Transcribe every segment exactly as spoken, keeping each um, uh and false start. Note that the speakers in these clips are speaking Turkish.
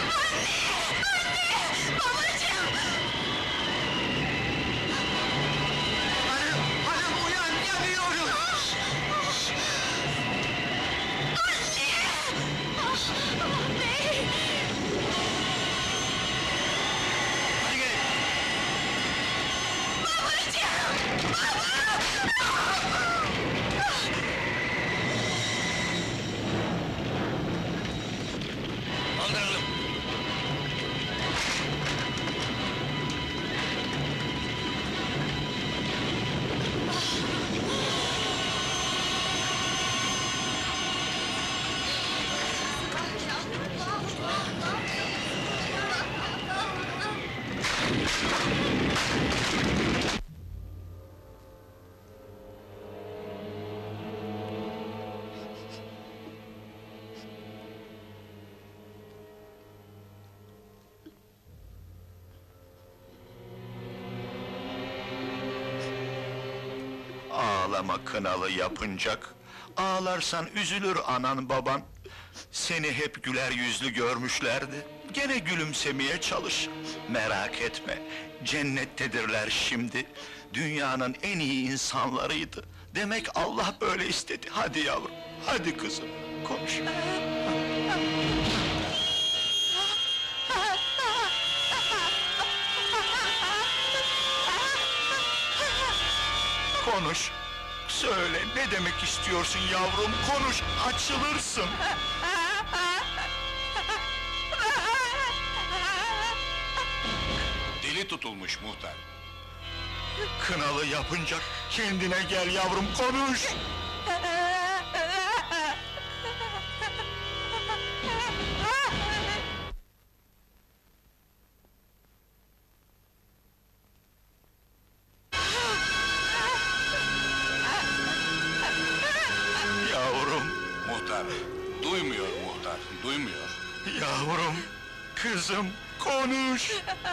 Babacığım! Hanım, hanım uyan, yanıyorum! Bey! Hadi gelin! Babacığım! Kaldıralım! Ağlama kınalı yapıncak, ağlarsan üzülür anan baban. Seni hep güler yüzlü görmüşlerdi, gene gülümsemeye çalış. Merak etme, cennettedirler şimdi. Dünyanın en iyi insanlarıydı. Demek Allah böyle istedi. Hadi yavrum, hadi kızım, konuş. Konuş, söyle, ne demek istiyorsun yavrum, konuş, açılırsın! Deli tutulmuş muhtar. Kınalı yapınca kendine gel yavrum, konuş! Yavrum, Muhtar, duymuyor muhtar, duymuyor. yavrum, kızım, konuş!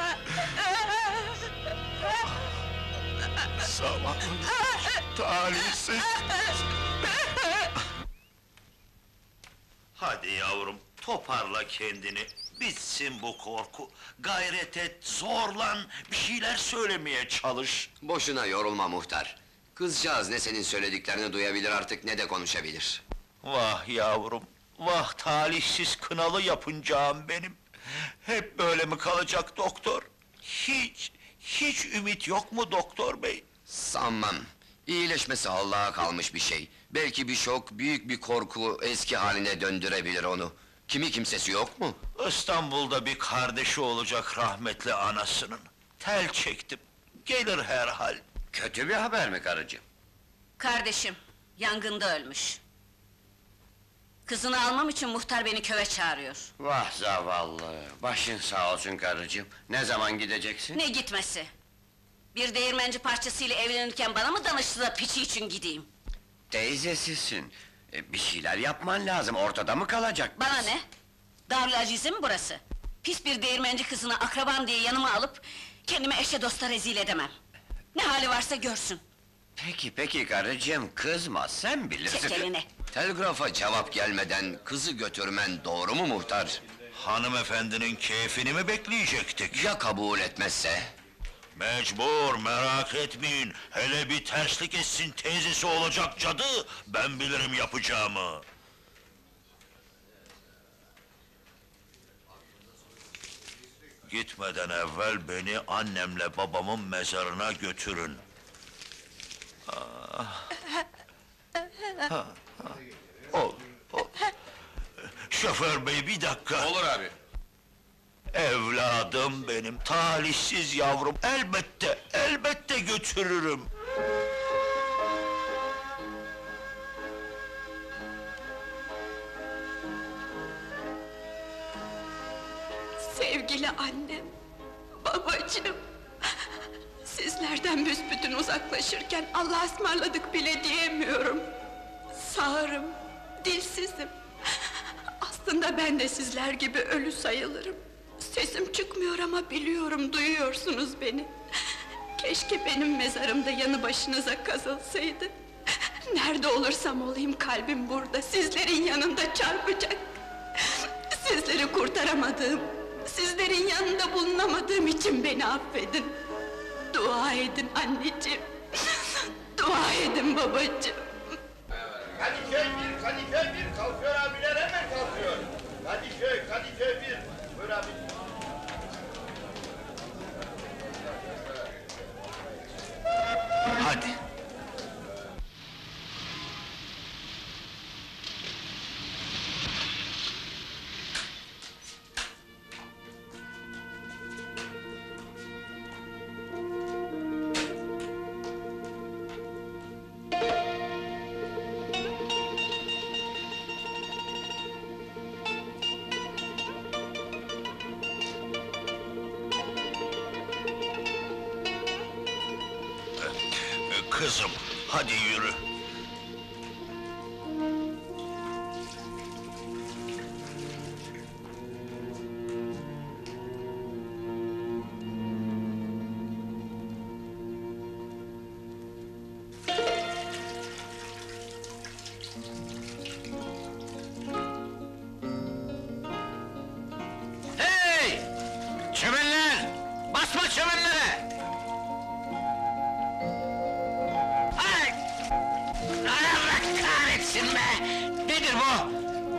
Zavallı, talihsiz! Hadi yavrum, toparla kendini, bitsin bu korku. Gayret et, zorlan, bir şeyler söylemeye çalış. Boşuna yorulma muhtar. Kızcağız ne senin söylediklerini duyabilir artık, ne de konuşabilir. Vah yavrum, vah talihsiz kınalı yapıncağım benim! Hep böyle mi kalacak doktor? Hiç, hiç ümit yok mu doktor bey? Sanmam. İyileşmesi Allah'a kalmış bir şey. Belki bir şok, büyük bir korku eski haline döndürebilir onu. Kimi kimsesi yok mu? İstanbul'da bir kardeşi olacak rahmetli anasının. Tel çektim, gelir herhal. Kötü bir haber mi karıcığım? Kardeşim, yangında ölmüş. Kızını almam için muhtar beni köye çağırıyor. Vah zavallı, başın sağ olsun karıcığım. Ne zaman gideceksin? Ne gitmesi? Bir değirmenci parçasıyla evlenirken bana mı danıştı da piçi için gideyim? Teyzesisin. E, bir şeyler yapman lazım, ortada mı kalacak? Bana ne? Darül Azize mi burası? Pis bir değirmenci kızını akrabam diye yanıma alıp... ...kendimi eşe dosta rezil edemem. Ne hali varsa görsün. Peki peki karıcığım, kızma, sen bilirsin. Çek elini. Telgrafa cevap gelmeden kızı götürmen doğru mu muhtar? Hanımefendinin keyfini mi bekleyecektik? Ya kabul etmezse? Mecbur, merak etmeyin. Hele bir terslik etsin, teyzesi olacak cadı, ben bilirim yapacağımı. Gitmeden evvel beni annemle babamın mezarına götürün. Ah. Ha, ha. Ol, ol. Şoför bey, bir dakika! Olur abi. Evladım benim, talihsiz yavrum, elbette, elbette götürürüm! Sevgili annem, babacığım! Sizlerden büsbütün uzaklaşırken Allah'a ısmarladık bile diyemiyorum. Sağırım, dilsizim. Aslında ben de sizler gibi ölü sayılırım. Sesim çıkmıyor ama biliyorum, duyuyorsunuz beni. Keşke benim mezarımda yanı başınıza kazılsaydı. Nerede olursam olayım kalbim burada, sizlerin yanında çarpacak. Sizleri kurtaramadığım, yanında bulunamadığım için beni affedin. Dua edin anneciğim. Dua edin babacığım. Kadıköy bir, Kadıköy bir. Kalkıyor abiler, hemen kalkıyor. Kadıköy, Kadıköy bir. Buyur abi. Hadi. Kızım, hadi yürü. Hey! Çömenler! Basma çömenlere! Ay! Allah kahretsin be! Nedir bu?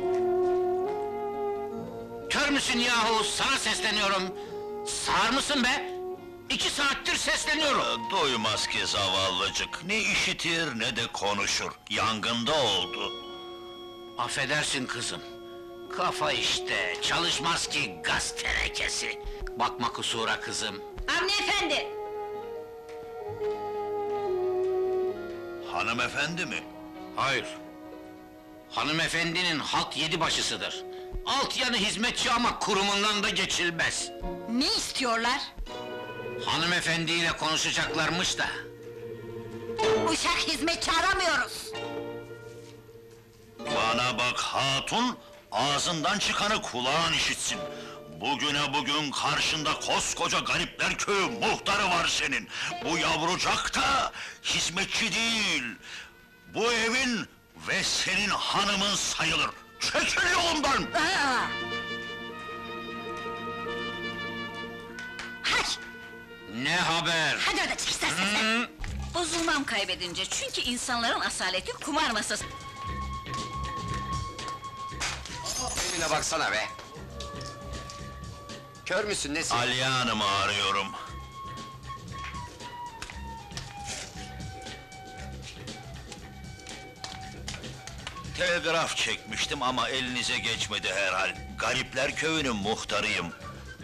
Kör müsün yahu? Sana sesleniyorum. Sağır mısın be? İki saattir sesleniyorum. Duymaz ki zavallıcık, ne işitir ne de konuşur. Yangında oldu. Affedersin kızım. Kafa işte, çalışmaz ki gaz tenekesi. Bakma kusura kızım. Avni efendi! Hanımefendi mi? Hayır. Hanımefendinin halk yedi başısıdır. Alt yanı hizmetçi ama kurumundan da geçilmez. Ne istiyorlar? Hanımefendiyle konuşacaklarmış da. Uşak hizmetçi aramıyoruz. Bana bak hatun, ağzından çıkanı kulağın işitsin. Bugüne bugün karşında koskoca Garipler Köyü muhtarı var senin. Bu yavrucak da hizmetçi değil. Bu evin ve senin hanımın sayılır. Çekil yolumdan! Aa! Hay! Ne haber? Hadi orada çık istersen sen! Bozulmam kaybedince, çünkü insanların asaleti kumar masası. Önüne baksana be! Kör müsün nesin? Aliye Hanım'ı arıyorum. Telgraf çekmiştim ama elinize geçmedi herhal. Garipler Köyü'nün muhtarıyım.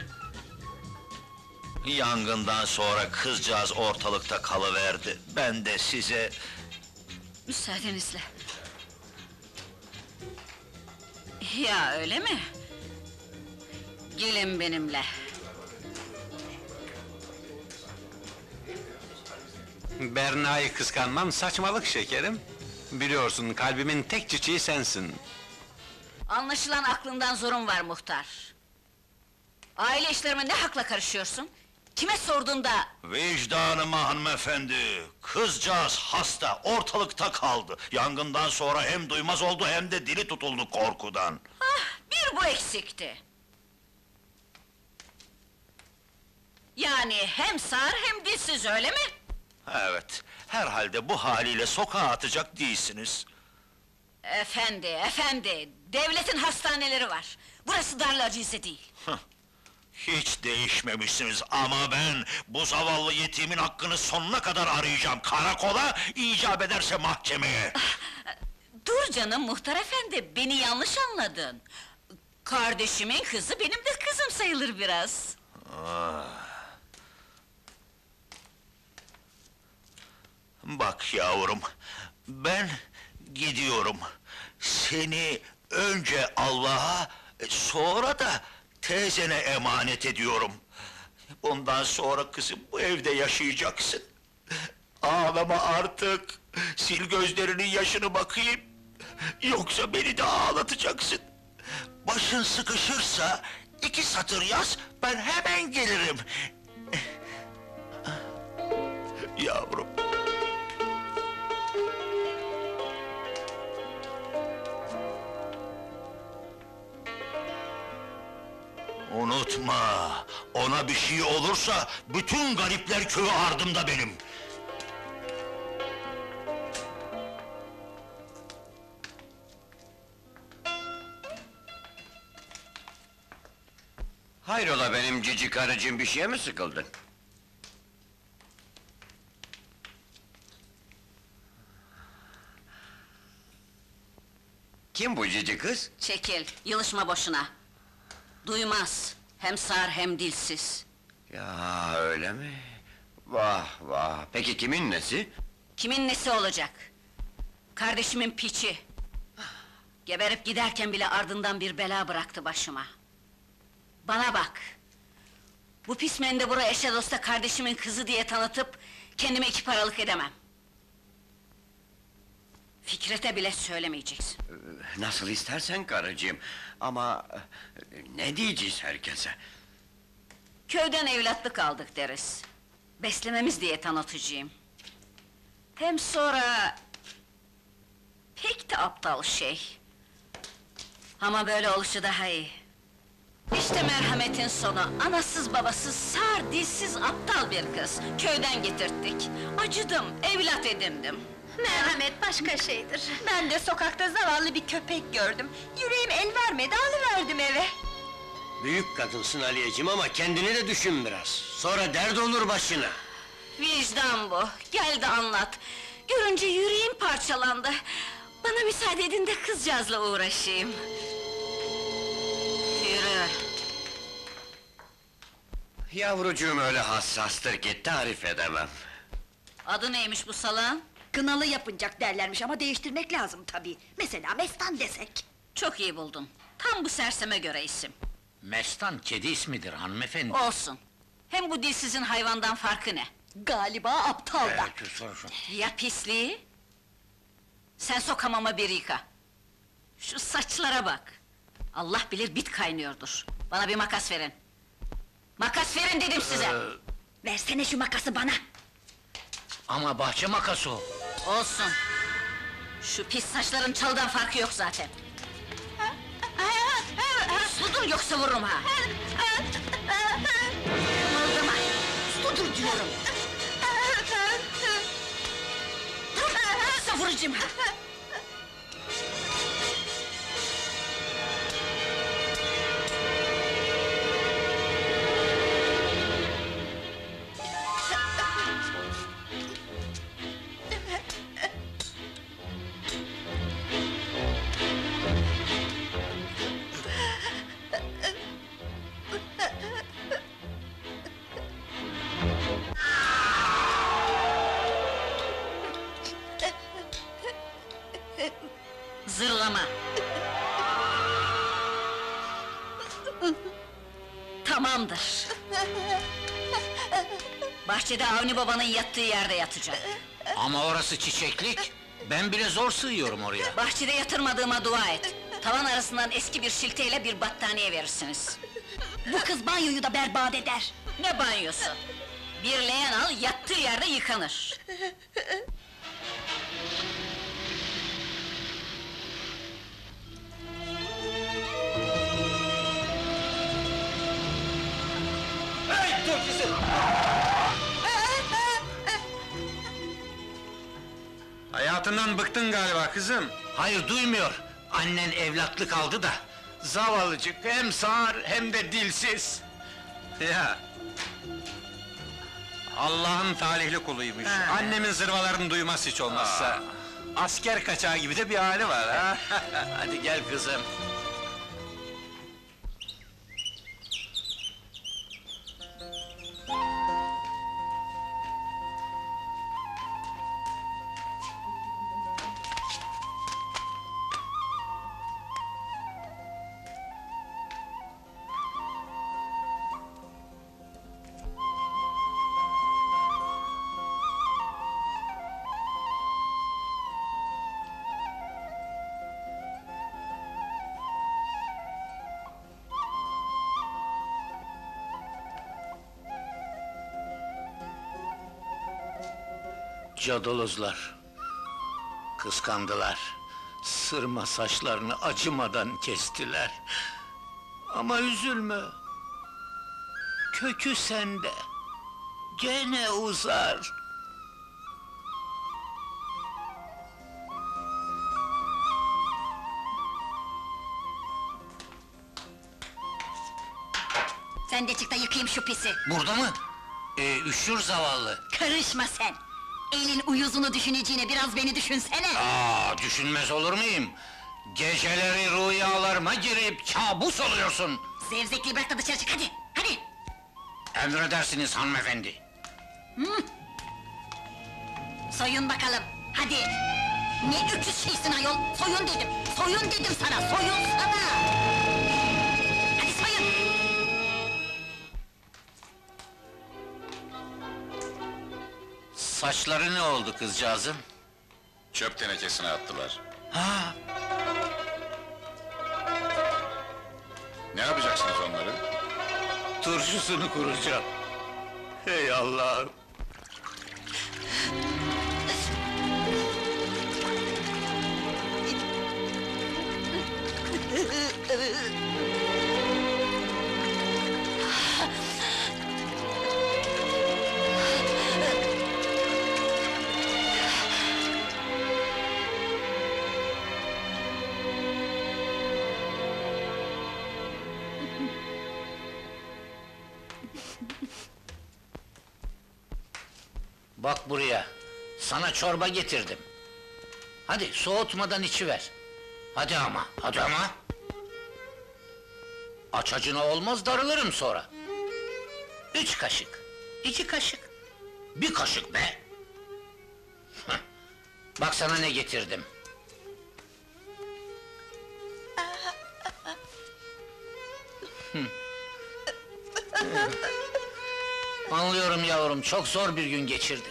Yangından sonra kızcağız ortalıkta kalıverdi. Ben de size... Müsaadenizle. Ya öyle mi? Gelin benimle. Berna'yı kıskanmam saçmalık şekerim. Biliyorsun kalbimin tek çiçeği sensin. Anlaşılan aklından zorun var muhtar. Aile işlerime ne hakla karışıyorsun? Kime sorduğunda... Vicdanıma hanımefendi, kızcağız hasta, ortalıkta kaldı. Yangından sonra hem duymaz oldu hem de dili tutuldu korkudan. Ah, bir bu eksikti. Yani hem sağır hem dilsiz, öyle mi? Evet, herhalde bu haliyle sokağa atacak değilsiniz. Efendi, efendi, devletin hastaneleri var. Burası Darlıazize değil. Hiç değişmemişsiniz ama ben bu zavallı yetimin hakkını sonuna kadar arayacağım. Karakola, icap ederse mahkemeye. Dur canım muhtar efendi, beni yanlış anladın. Kardeşimin kızı benim de kızım sayılır biraz. Bak yavrum, ben gidiyorum. Seni önce Allah'a, sonra da teyzene emanet ediyorum. Bundan sonra kızım bu evde yaşayacaksın. Ağlama artık, sil gözlerinin yaşını bakayım. Yoksa beni de ağlatacaksın. Başın sıkışırsa iki satır yaz, ben hemen gelirim. Yavrum. Unutma, ona bir şey olursa bütün garipler köyü ardımda benim. Hayrola benim cici karıcığım, bir şeye mi sıkıldın? Kim bu cici kız? Çekil, yılışma boşuna. Duymaz, hem sağır hem dilsiz. Ya öyle mi? Vah vah, peki kimin nesi? Kimin nesi olacak? Kardeşimin piçi. Geberip giderken bile ardından bir bela bıraktı başıma. Bana bak! Bu pis mendeburu eşe dosta kardeşimin kızı diye tanıtıp... ...kendime iki paralık edemem. Fikret'e bile söylemeyeceksin. Nasıl istersen karıcığım, ama... ...ne diyeceğiz herkese? Köyden evlatlık aldık deriz. Beslememiz diye tanıtıcıyım. Hem sonra... ...pek de aptal şey. Ama böyle oluşu daha iyi. İşte merhametin sonu, anasız babasız, sağır, dilsiz, aptal bir kız. Köyden getirttik. Acıdım, evlat edindim. Merhamet başka şeydir. Ben de sokakta zavallı bir köpek gördüm. Yüreğim el vermedi, alıverdim eve. Büyük kadınsın Aliyeciğim ama kendini de düşün biraz. Sonra dert olur başına. Vicdan bu, gel de anlat. Görünce yüreğim parçalandı. Bana müsaade edin de kızcağızla uğraşayım. Yürü! Yavrucuğum öyle hassastır ki tarif edemem. Adı neymiş bu salağın? Kınalı yapınacak derlermiş ama değiştirmek lazım tabii. Mesela Mestan desek. Çok iyi buldun. Tam bu serseme göre isim. Mestan kedi ismidir hanımefendi. Olsun. Hem bu dilsizin hayvandan farkı ne? Galiba aptal da. Ya pisliği? Sen sok hamama bir yıka. Şu saçlara bak. Allah bilir bit kaynıyordur. Bana bir makas verin. Makas verin dedim size! Versene şu makası bana. Ama bahçe makası o. Olsun. Şu pis saçların çalıdan farkı yok zaten. Uslu dur yoksa vururum ha! Kımıldama! Uslu dur diyorum! Dur! Yoksa vuracağım ha! Zırlama! Tamamdır! Bahçede Avni babanın yattığı yerde yatacak. Ama orası çiçeklik. Ben bile zor sığıyorum oraya. Bahçede yatırmadığıma dua et. Tavan arasından eski bir şilteyle bir battaniye verirsiniz. Bu kız banyoyu da berbat eder. Ne banyosu? Bir leğen al, yattığı yerde yıkanır. Hey dur kızım! Hayatından bıktın galiba kızım. Hayır duymuyor. Annen evlatlık aldı da. Zavallıcık, hem sağır hem de dilsiz. Ya! Allah'ın talihli kuluymuş. Annemin zırvalarını duymaz hiç olmazsa. Asker kaçağı gibi de bir hali var ha. Hadi gel kızım. Cadalozlar. Kıskandılar. Sırma saçlarını acımadan kestiler. Ama üzülme, kökü sende. Gene uzar. Sen de çık da yıkayayım şu pisi. Burada mı? Ee, üşür zavallı. Karışma sen! Elin uyuzunu düşüneceğine biraz beni düşünsene! Aa, düşünmez olur muyum? Geceleri rüyalarıma girip kabus oluyorsun. Zevzekliği bırak da dışarı çık, hadi! Hadi! Emredersiniz hanımefendi. Soyun bakalım, hadi! Ne öküz şeysin ayol! Soyun dedim! Soyun dedim sana, soyun sana! Hadi soyun! Saçları ne oldu kızcağızım? Çöp tenekesine attılar. Ha, Ne yapacaksınız onları? turşusunu kuracağım. Hey Allah'ım! Bak buraya, sana çorba getirdim. Hadi soğutmadan içiver. Hadi ama, hadi ama! Aç acına olmaz, darılırım sonra. Üç kaşık, iki kaşık, bir kaşık be! Heh, bak sana ne getirdim. Hı. Anlıyorum yavrum, çok zor bir gün geçirdin.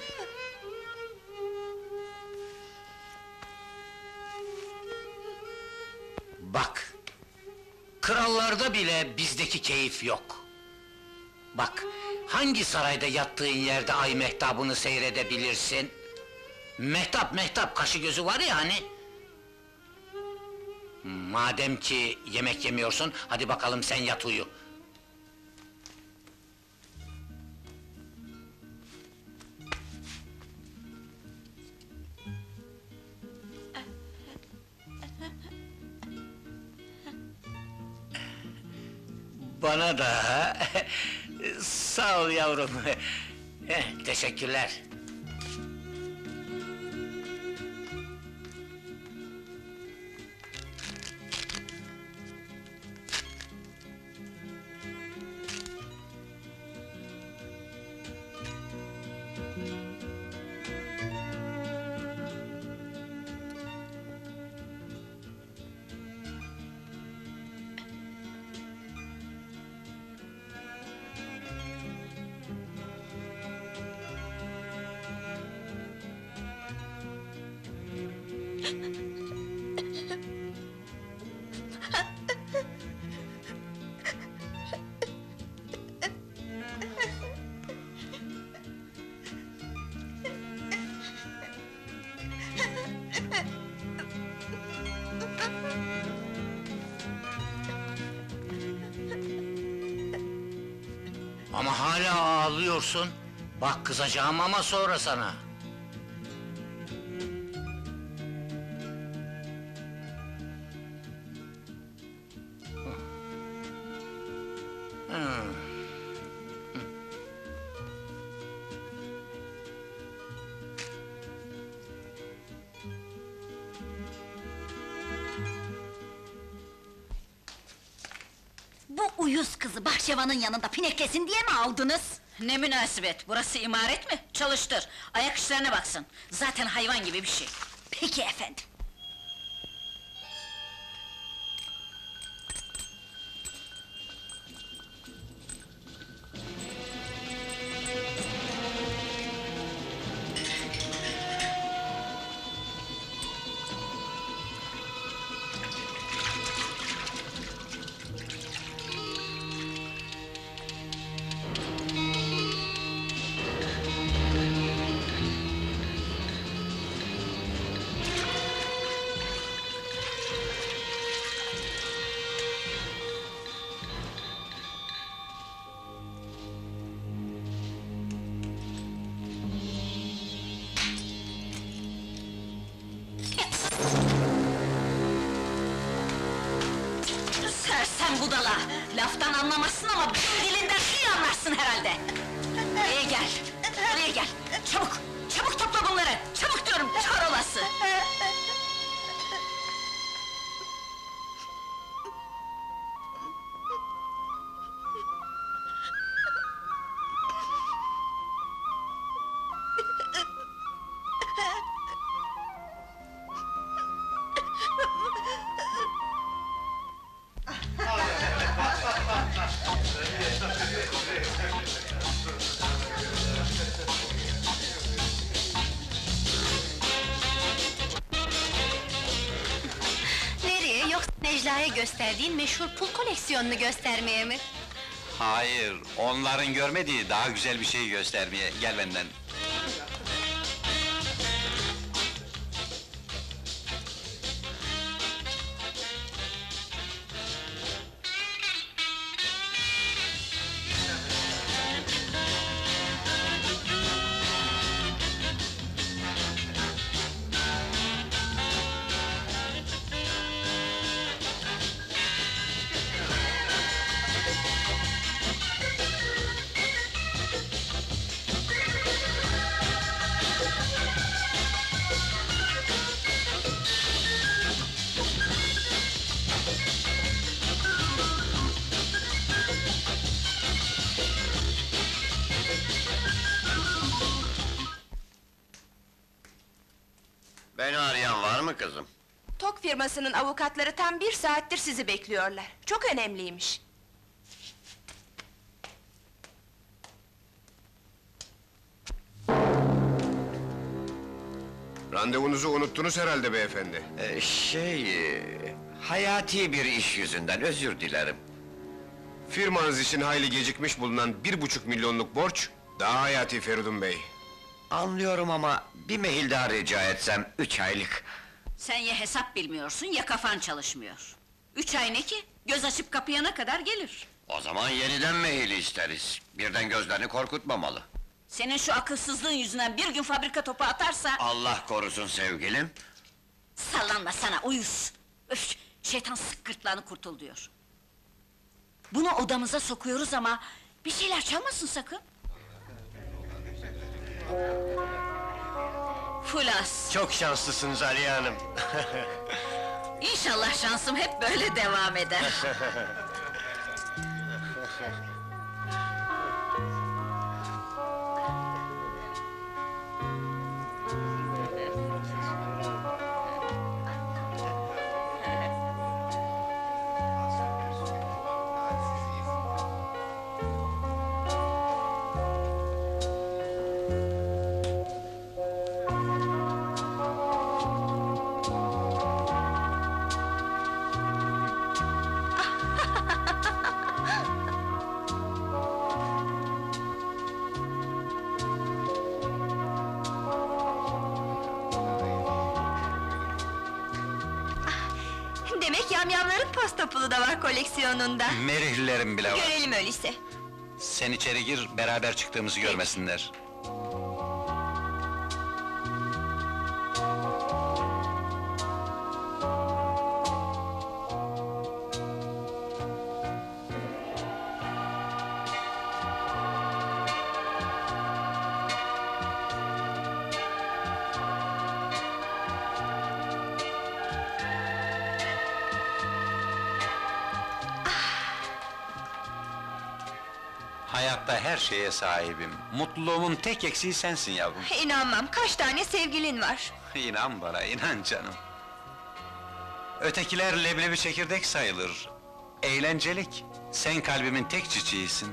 Bak, krallarda bile bizdeki keyif yok. Bak, hangi sarayda yattığın yerde ay mehtabını seyredebilirsin? Mehtap, mehtap, kaşı gözü var ya hani? Madem ki yemek yemiyorsun, hadi bakalım sen yat uyu. Bana da ha? Sağ ol yavrum. Eh, teşekkürler. Ama hala ağlıyorsun. Bak kızacağım ama sonra sana. Hmm. Bu uyuz kızı bahçıvanın yanında pineklesin diye mi aldınız? Ne münasebet, burası imaret mi? Çalıştır, ayak işlerine baksın. Zaten hayvan gibi bir şey. Peki efendim. Sersem budala! Laftan anlamazsın ama benim dilinden iyi anlarsın herhalde! Buraya gel, buraya gel! Çabuk, çabuk topla bunları! Çabuk diyorum, kör olası! Nereye, yoksa Necla'ya gösterdiğin meşhur pul koleksiyonunu göstermeye mi? Hayır, onların görmediği daha güzel bir şey göstermeye. Gel benden. Beni arayan var mı kızım? Tok firmasının avukatları tam bir saattir sizi bekliyorlar. Çok önemliymiş. Randevunuzu unuttunuz herhalde beyefendi. Ee, şey... e, hayati bir iş yüzünden özür dilerim. Firmanız için hayli gecikmiş bulunan bir buçuk milyonluk borç, daha hayati Feridun Bey. Anlıyorum ama bir mehil daha rica etsem, üç aylık. Sen ya hesap bilmiyorsun ya kafan çalışmıyor. Üç ay ne ki? Göz açıp kapayana kadar gelir. O zaman yeniden mehil isteriz. Birden gözlerini korkutmamalı. Senin şu akılsızlığın yüzünden bir gün fabrika topu atarsa... Allah korusun sevgilim. Sallanma sana uyuz! Öf! Şeytan sık gırtlağını kurtul diyor. Bunu odamıza sokuyoruz ama... bir şeyler çalmasın sakın! Fulas! Çok şanslısınız Aliye Hanım. İnşallah şansım hep böyle devam eder. Demek yamyamların pasta pulu da var koleksiyonunda. Merihlilerim bile var. Görelim öyleyse. Sen içeri gir, beraber çıktığımızı görmesinler. Hayatta her şeye sahibim. Mutluluğumun tek eksiği sensin yavrum. İnanmam, kaç tane sevgilin var? İnan bana, inan canım. Ötekiler leblebi çekirdek sayılır. Eğlencelik. Sen kalbimin tek çiçeğisin.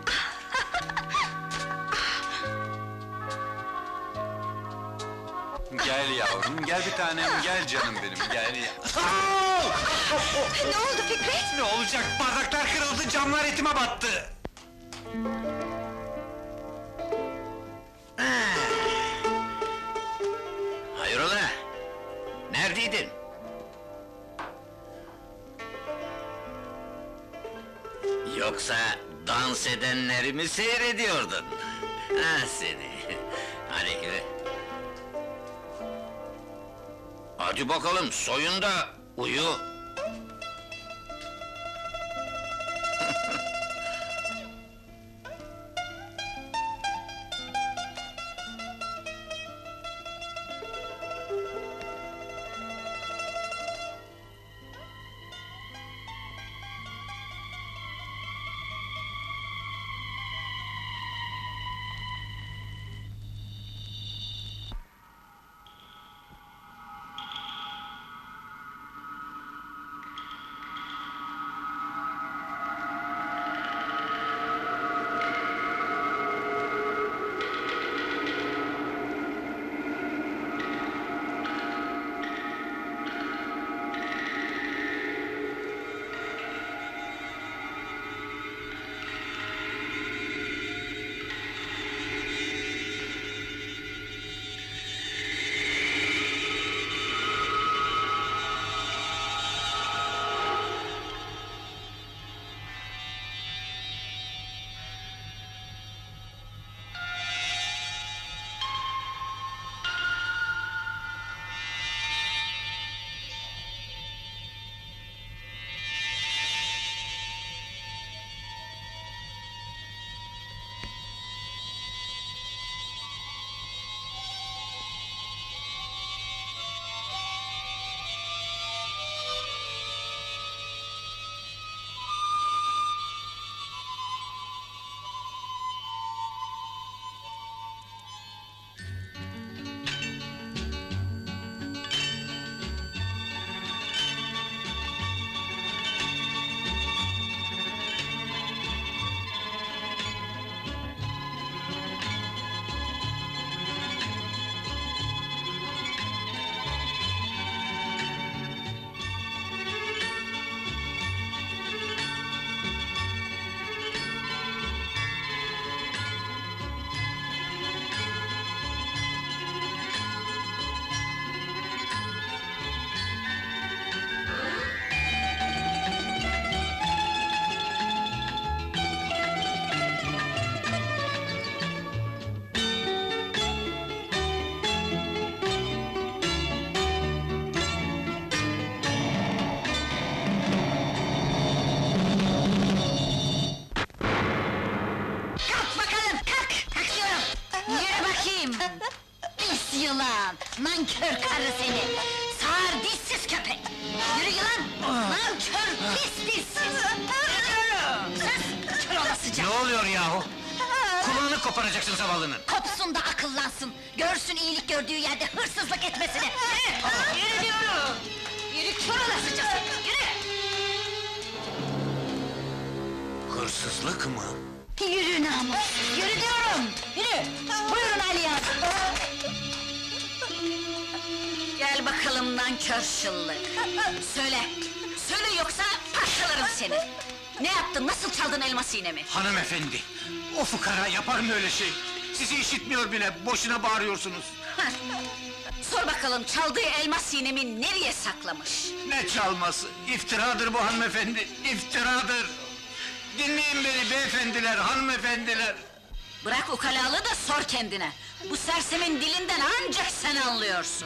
Gel yavrum, gel bir tanem, gel canım benim, gel ya. Ne oldu Fikret? Ne olacak? Bardaklar kırıldı, camlar etime battı. Hayrola? Neredeydin? Yoksa dans edenleri mi seyrediyordun? Ah seni! Hadi yürü! Hadi bakalım, soyun da uyu! Nankör karı seni! Sağır dilsiz köpek! Yürü yılan! Nankör pis dilsiz! Sus! Kör olasıca! Ne oluyor yahu? Kulağını koparacaksın zavallının! Kopsun da akıllansın! Görsün iyilik gördüğü yerde hırsızlık etmesini! Yürü! Yürü diyorum! Yürü kör olasıca! Yürü! Hırsızlık mı? Yürü namus! Yürü diyorum! Yürü! Buyurun Aliye Hanım! Gel bakalım nankör şıllık! Söyle! Söyle yoksa parçalarım seni! Ne yaptın, nasıl çaldın elmas iğnemi? Hanımefendi, o fukara yapar mı öyle şey? Sizi işitmiyor bile, boşuna bağırıyorsunuz. Sor bakalım, çaldığı elmas iğnemi nereye saklamış? Ne çalması? İftiradır bu hanımefendi, iftiradır! Dinleyin beni beyefendiler, hanımefendiler! Bırak ukalalığı da sor kendine! Bu sersemin dilinden ancak sen anlıyorsun!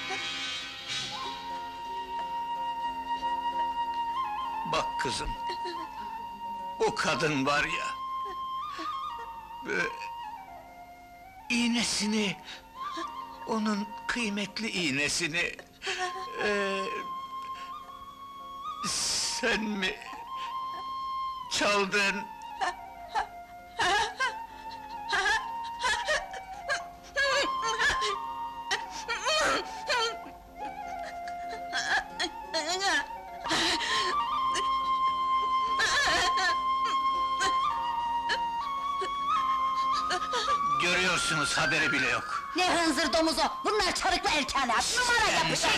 Bak kızım, o kadın var ya... Böyle... İğnesini... Onun kıymetli iğnesini... eee, sen mi... çaldın? Görüyorsunuz, haberi bile yok. Ne hınzır domuzu! Bunlar çarıklı erkânet! Numara yapacak!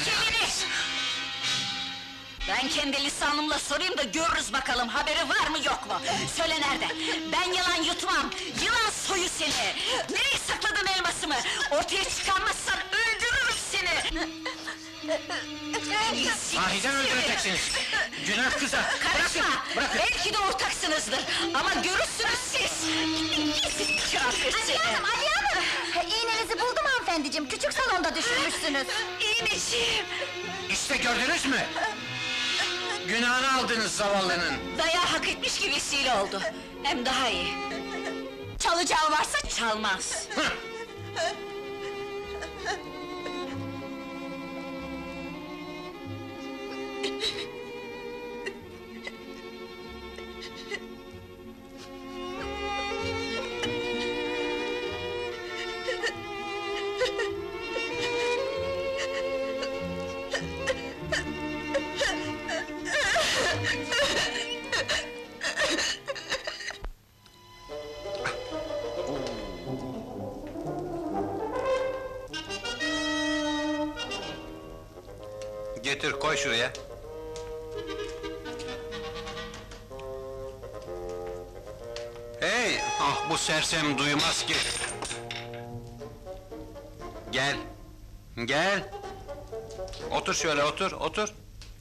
Ben kendi lisanımla sorayım da görürüz bakalım, haberi var mı yok mu? Söyle nerede? Ben yalan yutmam! Yılan soyu seni! Nereye sakladın elmasımı? Ortaya çıkarmazsan öldürürüm seni! Sahiden öldüreceksiniz! Günah kıza! Karışma! Bırakın, bırakın! Belki de ortaksınızdır! Ama görürsünüz siz! Kafir seni! Aliye Hanım, Aliye Hanım! İğnenizi buldum hanımefendiciğim, küçük salonda düşürmüşsünüz. İğneciğim! İşte gördünüz mü? Günahını aldınız zavallının! Dayağı hak etmiş gibi vesile oldu. Hem daha iyi. Çalacağı varsa çalmaz. Hıh! Getir, koy şuraya. Hey! Ah, bu sersem duymaz ki! Gel! Gel! Otur şöyle, otur, otur!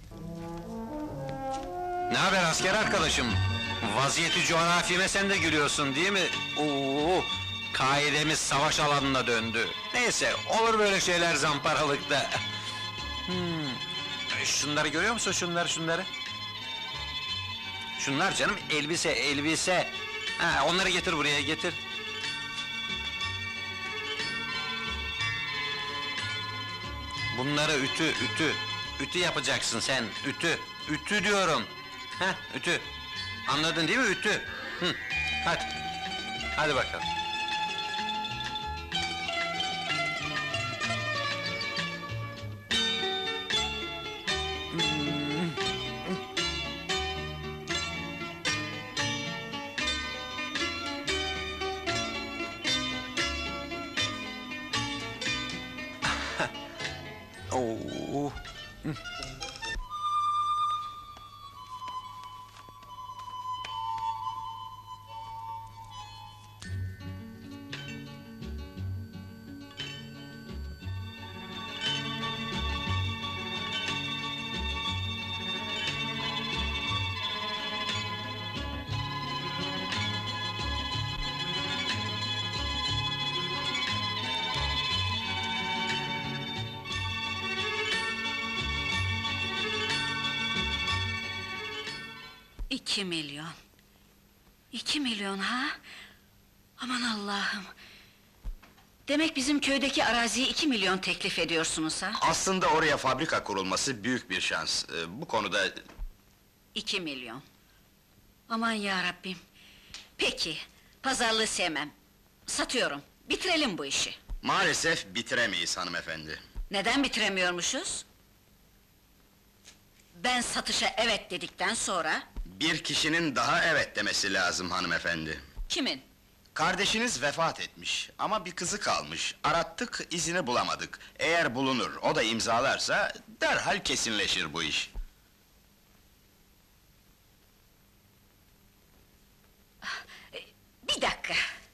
Ne haber asker arkadaşım? Vaziyeti coğrafime sen de gülüyorsun değil mi? Oo, kaidemiz savaş alanına döndü. Neyse, olur böyle şeyler zamparalıkta. Hmm. Şunları görüyor musun, şunları, şunları? Şunlar canım, elbise, elbise! Ha, onları getir buraya, getir! Bunları ütü, ütü! Ütü yapacaksın sen, ütü! Ütü diyorum! Heh, ütü! Anladın değil mi, ütü? Hı, hadi! Hadi bakalım! Oo. İki milyon. İki milyon ha? Aman Allah'ım! Demek bizim köydeki araziye iki milyon teklif ediyorsunuz ha? Aslında oraya fabrika kurulması büyük bir şans. Ee, bu konuda... İki milyon. Aman ya Rabbim. Peki, pazarlığı sevmem. Satıyorum, bitirelim bu işi. Maalesef bitiremeyiz hanımefendi. Neden bitiremiyormuşuz? Ben satışa evet dedikten sonra... Bir kişinin daha evet demesi lazım hanımefendi. Kimin? Kardeşiniz vefat etmiş ama bir kızı kalmış. Arattık, izini bulamadık. Eğer bulunur, o da imzalarsa derhal kesinleşir bu iş. Bir dakika.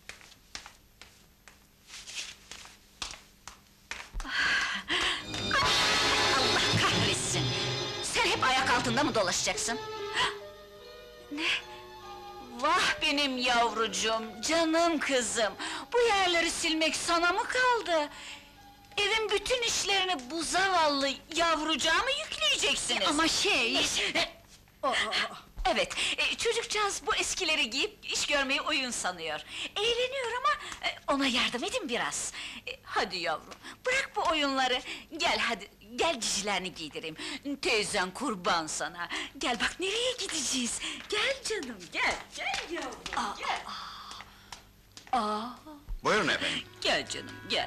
Allah kahretsin! Sen hep ayak altında mı dolaşacaksın? Ne? Vah benim yavrucuğum, canım kızım! Bu yerleri silmek sana mı kaldı? Evin bütün işlerini bu zavallı yavrucağa mı yükleyeceksiniz? Ama şey... Evet, e, çocukcağız bu eskileri giyip iş görmeyi oyun sanıyor. Eğleniyor ama e, ona yardım edin biraz. E, hadi yavrum, bırak bu oyunları. Gel hadi, gel cicilerini giydireyim. Teyzen kurban sana. Gel bak nereye gideceğiz? Gel canım, gel, gel yavrum, gel. Aa, Buyurun efendim. gel canım, gel.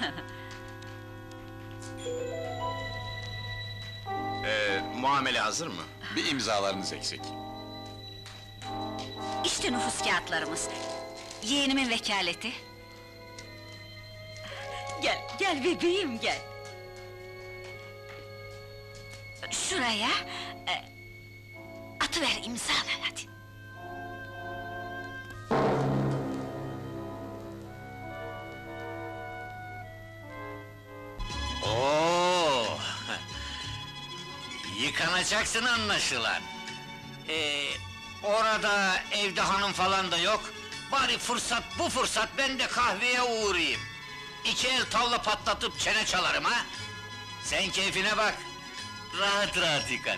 Ee, muamele hazır mı? Bir imzalarınız eksik. İşte nüfus kağıtlarımız. Yeğenimin vekaleti. Gel, gel bebeğim gel. Şuraya... E, atıver imzalar hadi. Oo! Yıkanacaksın anlaşılan. Ee, orada evde hanım falan da yok. Bari fırsat bu fırsat ben de kahveye uğrayayım. İki el tavla patlatıp çene çalarım ha. Sen keyfine bak. Rahat rahat yıkan.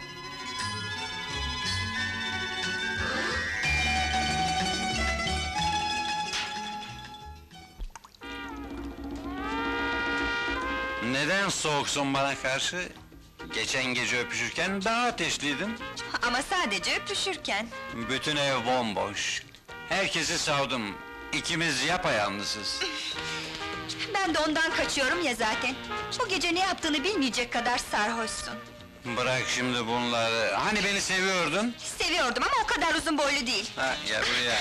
Neden soğuksun bana karşı? Geçen gece öpüşürken daha ateşliydin. Ama sadece öpüşürken. Bütün ev bomboş. Herkesi savdum. İkimiz yapayalnızız. Ben de ondan kaçıyorum ya zaten. Bu gece ne yaptığını bilmeyecek kadar sarhoşsun. Bırak şimdi bunları. Hani beni seviyordun? Seviyordum ama o kadar uzun boylu değil. Ha, gel buraya.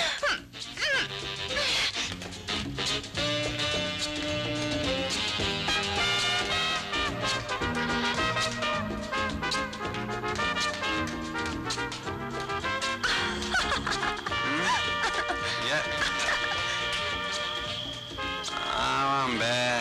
Gel. Aman be!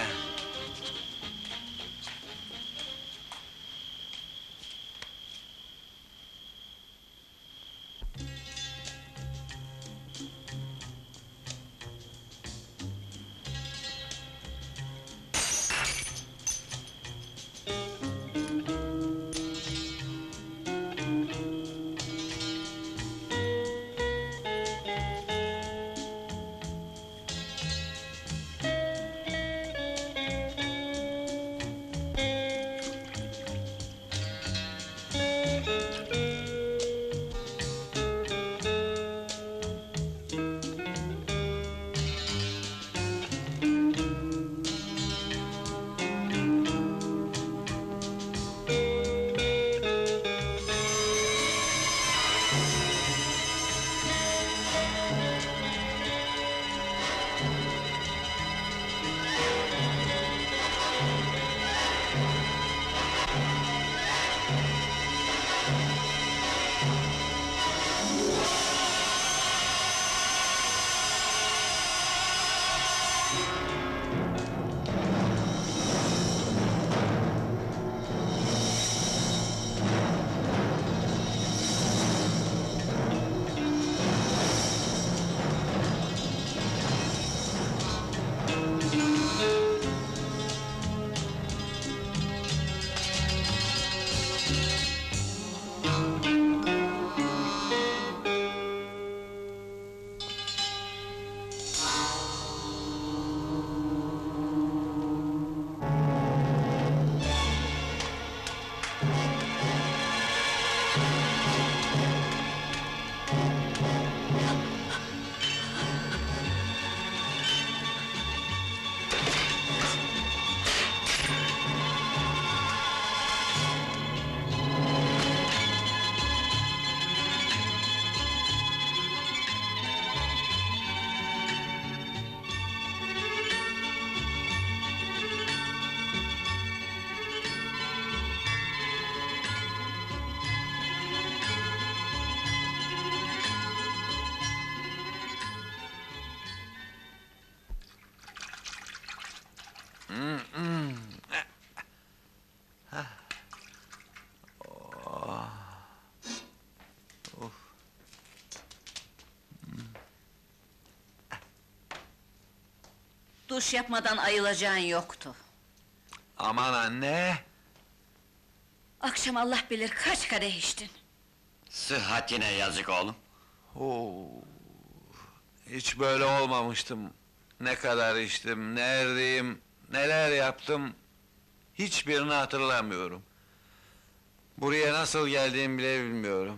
Duş yapmadan ayılacağın yoktu. Aman anne! Akşam Allah bilir kaç kadeh içtin. Sıhhatine yazık oğlum. Oo, hiç böyle olmamıştım. Ne kadar içtim, neredeyim, neler yaptım... Hiçbirini hatırlamıyorum. Buraya nasıl geldiğimi bile bilmiyorum.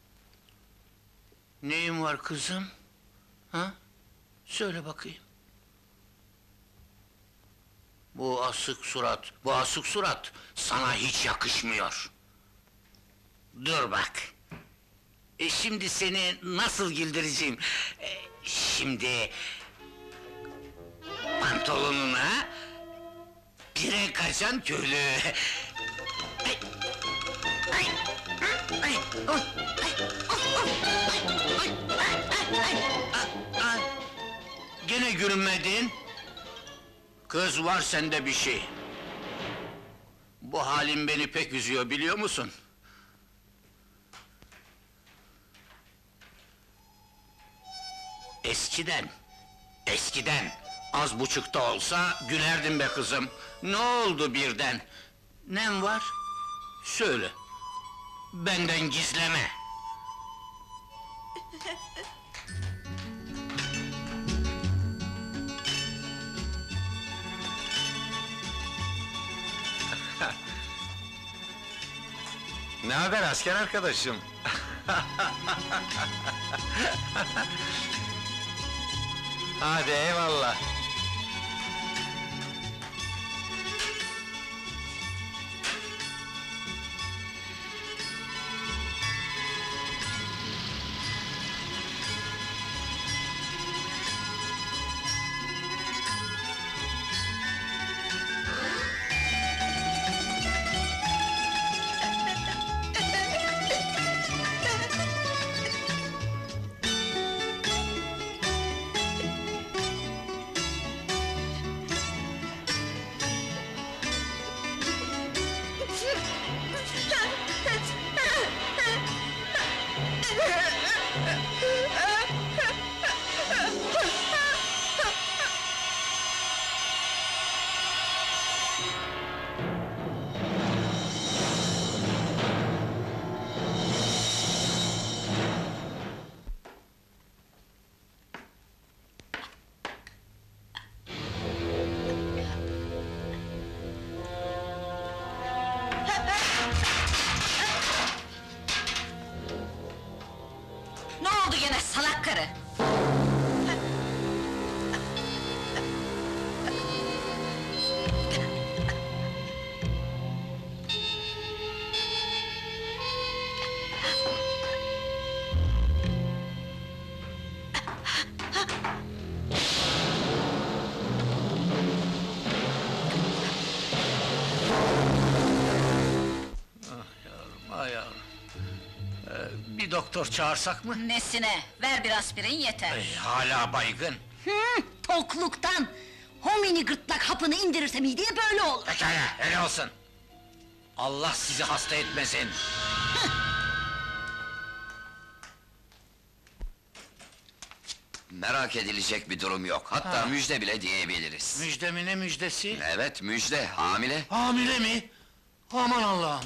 Neyin var kızım? Ha? Söyle bakayım. Bu asık surat, bu asık surat sana hiç yakışmıyor. Dur bak. E şimdi seni nasıl güldüreceğim? E, şimdi... Pantolonuna... Pire kaçan köylü. Ay, ay, ay, oh, ay, oh, oh, ay, ay, ay, ay, ay, ay. Gene gülmedin. Kız var sende bir şey. Bu halin beni pek üzüyor biliyor musun? Eskiden, eskiden az buçukta olsa gülerdim be kızım. Ne oldu birden? Nem var? Söyle. Benden gizleme. Ne haber asker arkadaşım? Hadi eyvallah. Ne oldu gene salak karı? Ay yavrum. Ee, bir doktor çağırsak mı? Nesine? Ver bir aspirin yeter. Ay, hala baygın. Hı, tokluktan! Homini gırtlak hapını indirirse mideye böyle olur. Pekala, öyle olsun. Allah sizi hasta etmesin. Merak edilecek bir durum yok. Hatta Ha. müjde bile diyebiliriz. Müjde mi ne müjdesi? Evet, müjde, hamile. Hamile mi? Aman Allah'ım!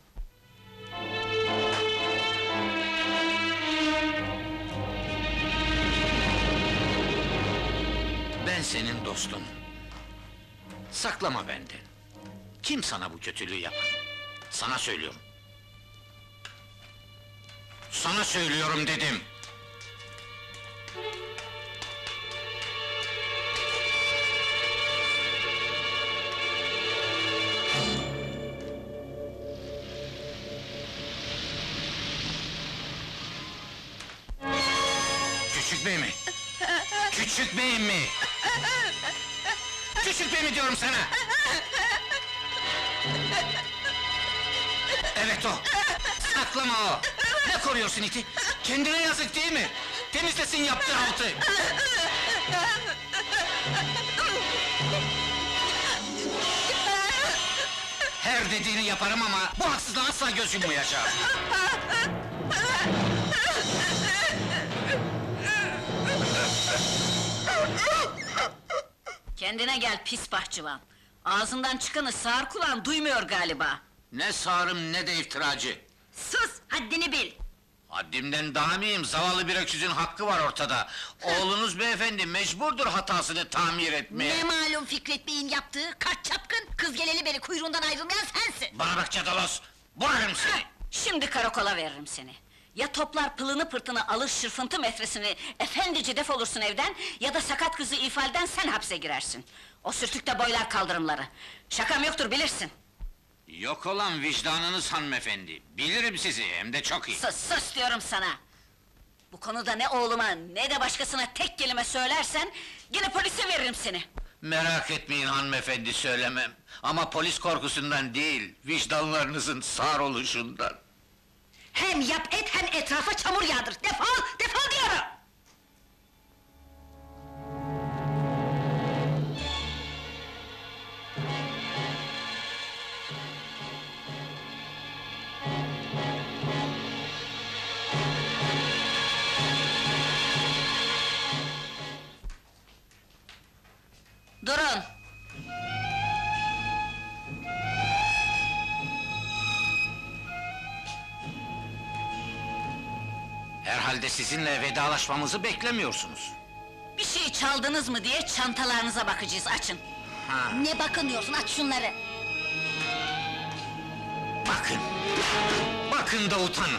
Ben senin dostun. Saklama benden. Kim sana bu kötülüğü yapar? Sana söylüyorum. Sana söylüyorum dedim. Küçük bey mi? Küçük bey mi? Küçük bey mi diyorum sana? Evet o! Saklama o! Ne koruyorsun iti? Kendine yazık değil mi? Temizlesin yaptığı altı! Her dediğini yaparım ama bu haksızlığa asla göz yummayacağım! Kendine gel pis bahçıvan! Ağzından çıkanı sağır kulağın duymuyor galiba! Ne sağırım ne de iftiracı! Sus, haddini bil! Haddimden daha mıyım? Zavallı bir öküzün hakkı var ortada! Oğlunuz beyefendi mecburdur hatasını tamir etmeye! Ne malum Fikret Bey'in yaptığı, kaç çapkın! Kız geleli beri kuyruğundan ayrılmayan sensin! Bana bak Çadalos! Vurarım seni! Şimdi karakola veririm seni! Ya toplar pılını pırtını alır şırfıntı metresini, efendice defolursun evden, ya da sakat kızı ifalden sen hapse girersin! O sürtükte boylar kaldırımları! Şakam yoktur bilirsin! Yok olan vicdanınız hanımefendi! Bilirim sizi, hem de çok iyi! Sus, sus diyorum sana! Bu konuda ne oğluma, ne de başkasına tek kelime söylersen, gene polise veririm seni! Merak etmeyin hanımefendi, söylemem! Ama polis korkusundan değil, vicdanlarınızın sağır oluşundan! Hem yap et, hem etrafa çamur yağdır! Defol, defol diyorum! Durun! Herhalde sizinle vedalaşmamızı beklemiyorsunuz. Bir şey çaldınız mı diye çantalarınıza bakacağız, açın! Ha, Ne bakınıyorsun, aç şunları! bakın! Bakın da utanın!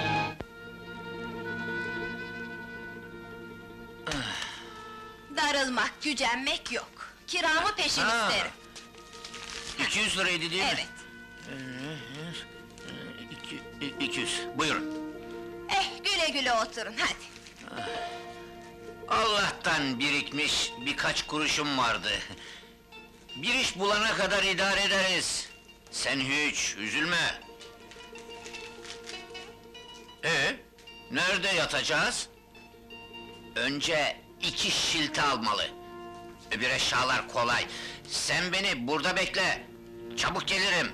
Darılmak, gücenmek yok. Kiramı peşin Ha. isterim. iki yüz liraydı değil mi? Evet. İki, iki yüz, buyurun! Eh, güle güle oturun, hadi. Allah'tan birikmiş birkaç kuruşum vardı. Bir iş bulana kadar idare ederiz. Sen hiç üzülme. Ee, nerede yatacağız? Önce iki şilte almalı. Öbür eşyalar kolay. Sen beni burada bekle. Çabuk gelirim.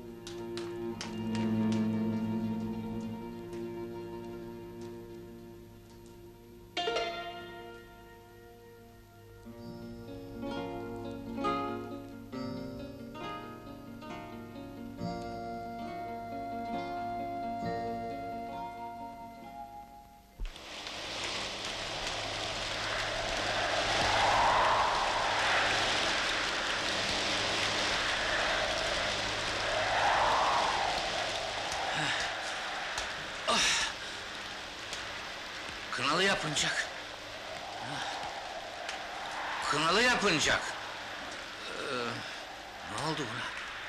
Kınalı yapıncak. Kınalı yapıncak. Ee, ne oldu buna?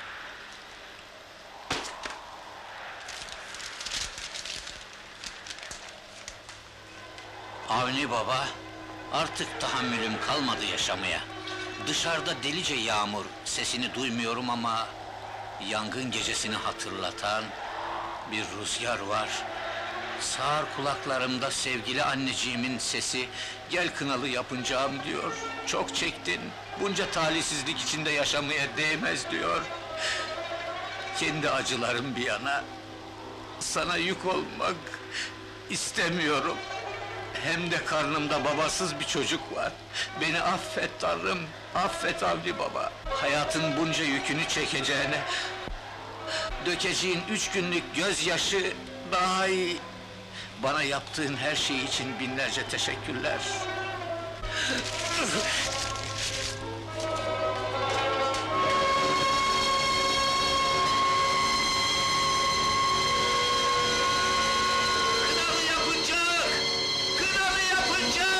Avni baba, artık tahammülüm kalmadı yaşamaya. Dışarıda delice yağmur, sesini duymuyorum ama... ...yangın gecesini hatırlatan bir rüzgar var. Sağır kulaklarımda sevgili anneciğimin sesi, "Gel kınalı yapıncağım" diyor. Çok çektin, bunca talihsizlik içinde yaşamaya değmez diyor. Kendi acılarım bir yana, sana yük olmak istemiyorum. Hem de karnımda babasız bir çocuk var. Beni affet Tanrım, affet Avni baba. Hayatın bunca yükünü çekeceğine... ...dökeceğin üç günlük gözyaşı daha iyi. Bana yaptığın her şey için binlerce teşekkürler. Kınalı yapıncak! Kınalı yapıncak!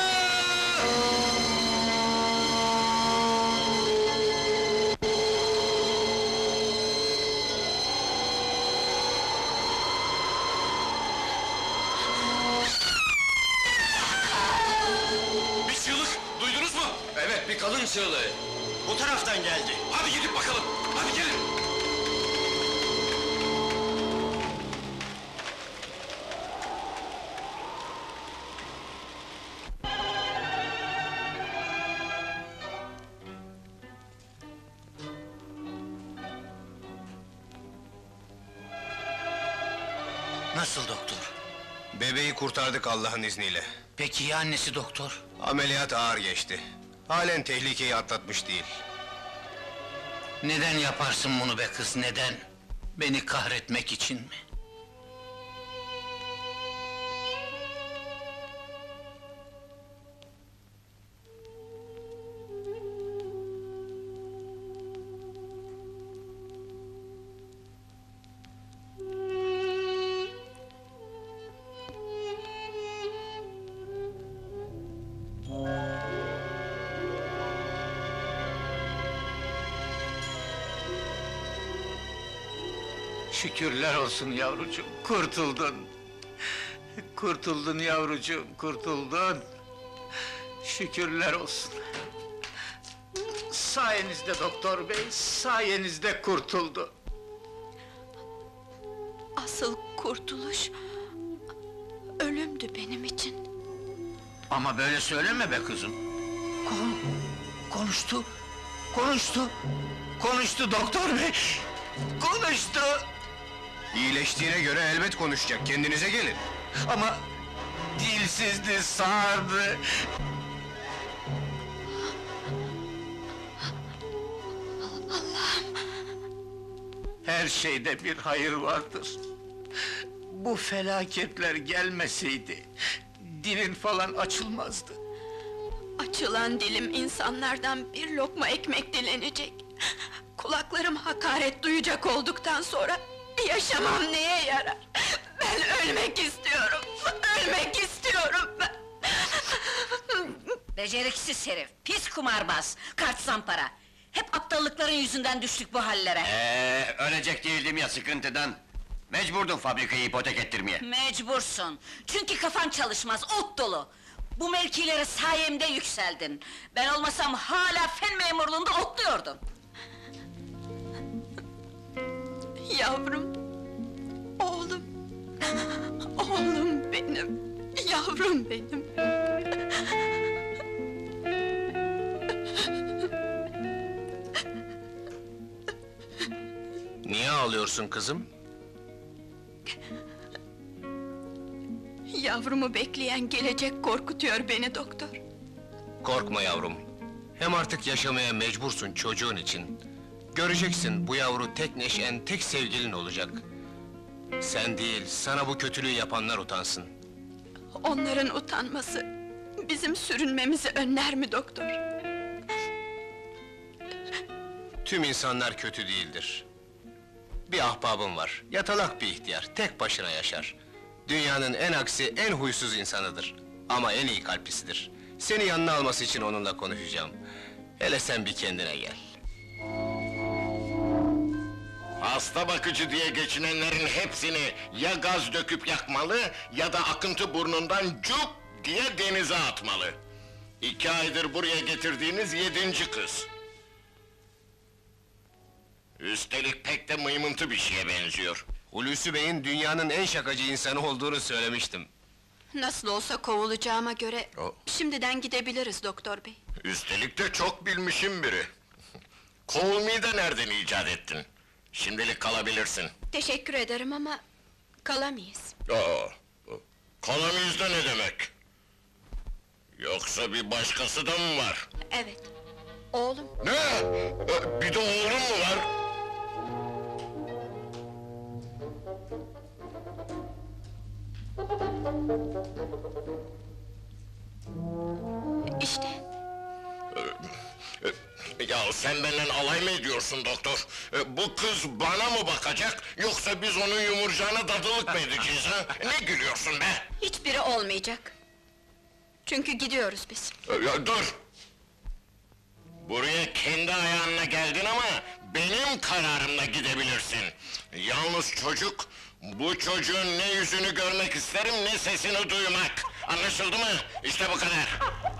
Bir çığlık, duydunuz mu? Evet, bir kadın çığlığı. Bu taraftan geldi. Hadi gidip bakalım, hadi gelin! Nasıl doktor? Bebeği kurtardık Allah'ın izniyle. Peki ya annesi doktor? Ameliyat ağır geçti. Halen tehlikeyi atlatmış değil. Neden yaparsın bunu be kız, neden? Beni kahretmek için mi? Şükürler olsun yavrucuğum, kurtuldun! Kurtuldun yavrucuğum, kurtuldun! Şükürler olsun! Sayenizde doktor bey, sayenizde kurtuldu! Asıl kurtuluş... ölümdü benim için. Ama böyle söyleme be kızım! Kon, konuştu, konuştu! Konuştu doktor bey! Konuştu! İyileştiğine göre elbet konuşacak, kendinize gelin. Ama dilsizdi, sağırdı. Her şeyde bir hayır vardır. Bu felaketler gelmeseydi, dilin falan açılmazdı. Açılan dilim insanlardan bir lokma ekmek dilenecek. Kulaklarım hakaret duyacak olduktan sonra yaşamam neye yarar? Ben ölmek istiyorum, ölmek istiyorum ben! Beceriksiz herif, pis kumarbaz, kart zampara! Hep aptallıkların yüzünden düştük bu hallere! Ee, ölecek değildim ya sıkıntıdan. Mecburdum fabrikayı ipotek ettirmeye. Mecbursun, çünkü kafan çalışmaz, ot dolu! Bu mevkilere sayemde yükseldin! Ben olmasam hala fen memurluğunda otluyordun! Yavrum, oğlum, oğlum benim, yavrum benim! Niye ağlıyorsun kızım? Yavrumu bekleyen gelecek korkutuyor beni doktor. Korkma yavrum. Hem artık yaşamaya mecbursun çocuğun için. Göreceksin, bu yavru tek neşen, tek sevgilin olacak. Sen değil, sana bu kötülüğü yapanlar utansın. Onların utanması, bizim sürünmemizi önler mi doktor? Tüm insanlar kötü değildir. Bir ahbabım var, yatalak bir ihtiyar, tek başına yaşar. Dünyanın en aksi, en huysuz insanıdır. Ama en iyi kalplisidir. Seni yanına alması için onunla konuşacağım. Hele sen bir kendine gel. Hasta bakıcı diye geçinenlerin hepsini ya gaz döküp yakmalı ya da akıntı burnundan cup diye denize atmalı. İki aydır buraya getirdiğiniz yedinci kız. Üstelik pek de mıymıntı bir şeye benziyor. Hulusi Bey'in dünyanın en şakacı insanı olduğunu söylemiştim. Nasıl olsa kovulacağıma göre... O- şimdiden gidebiliriz doktor bey. Üstelik de çok bilmişim biri. Kovulmayı da nereden icat ettin? Şimdilik kalabilirsin. Teşekkür ederim ama... kalamayız. Aa, kalamayız da ne demek? Yoksa bir başkası da mı var? Evet, oğlum. Ne? Ee, Bir de oğlum mu var? İşte, Ya sen benden alay mı ediyorsun doktor? Ee, Bu kız bana mı bakacak, yoksa biz onun yumurcağına dadılık mı edeceğiz ha? Ne gülüyorsun be? hiçbiri olmayacak. Çünkü gidiyoruz biz. Ee, Ya dur! Buraya kendi ayağınla geldin ama benim kararımla gidebilirsin. Yalnız çocuk, bu çocuğun ne yüzünü görmek isterim ne sesini duymak. Anlaşıldı mı? İşte bu kadar.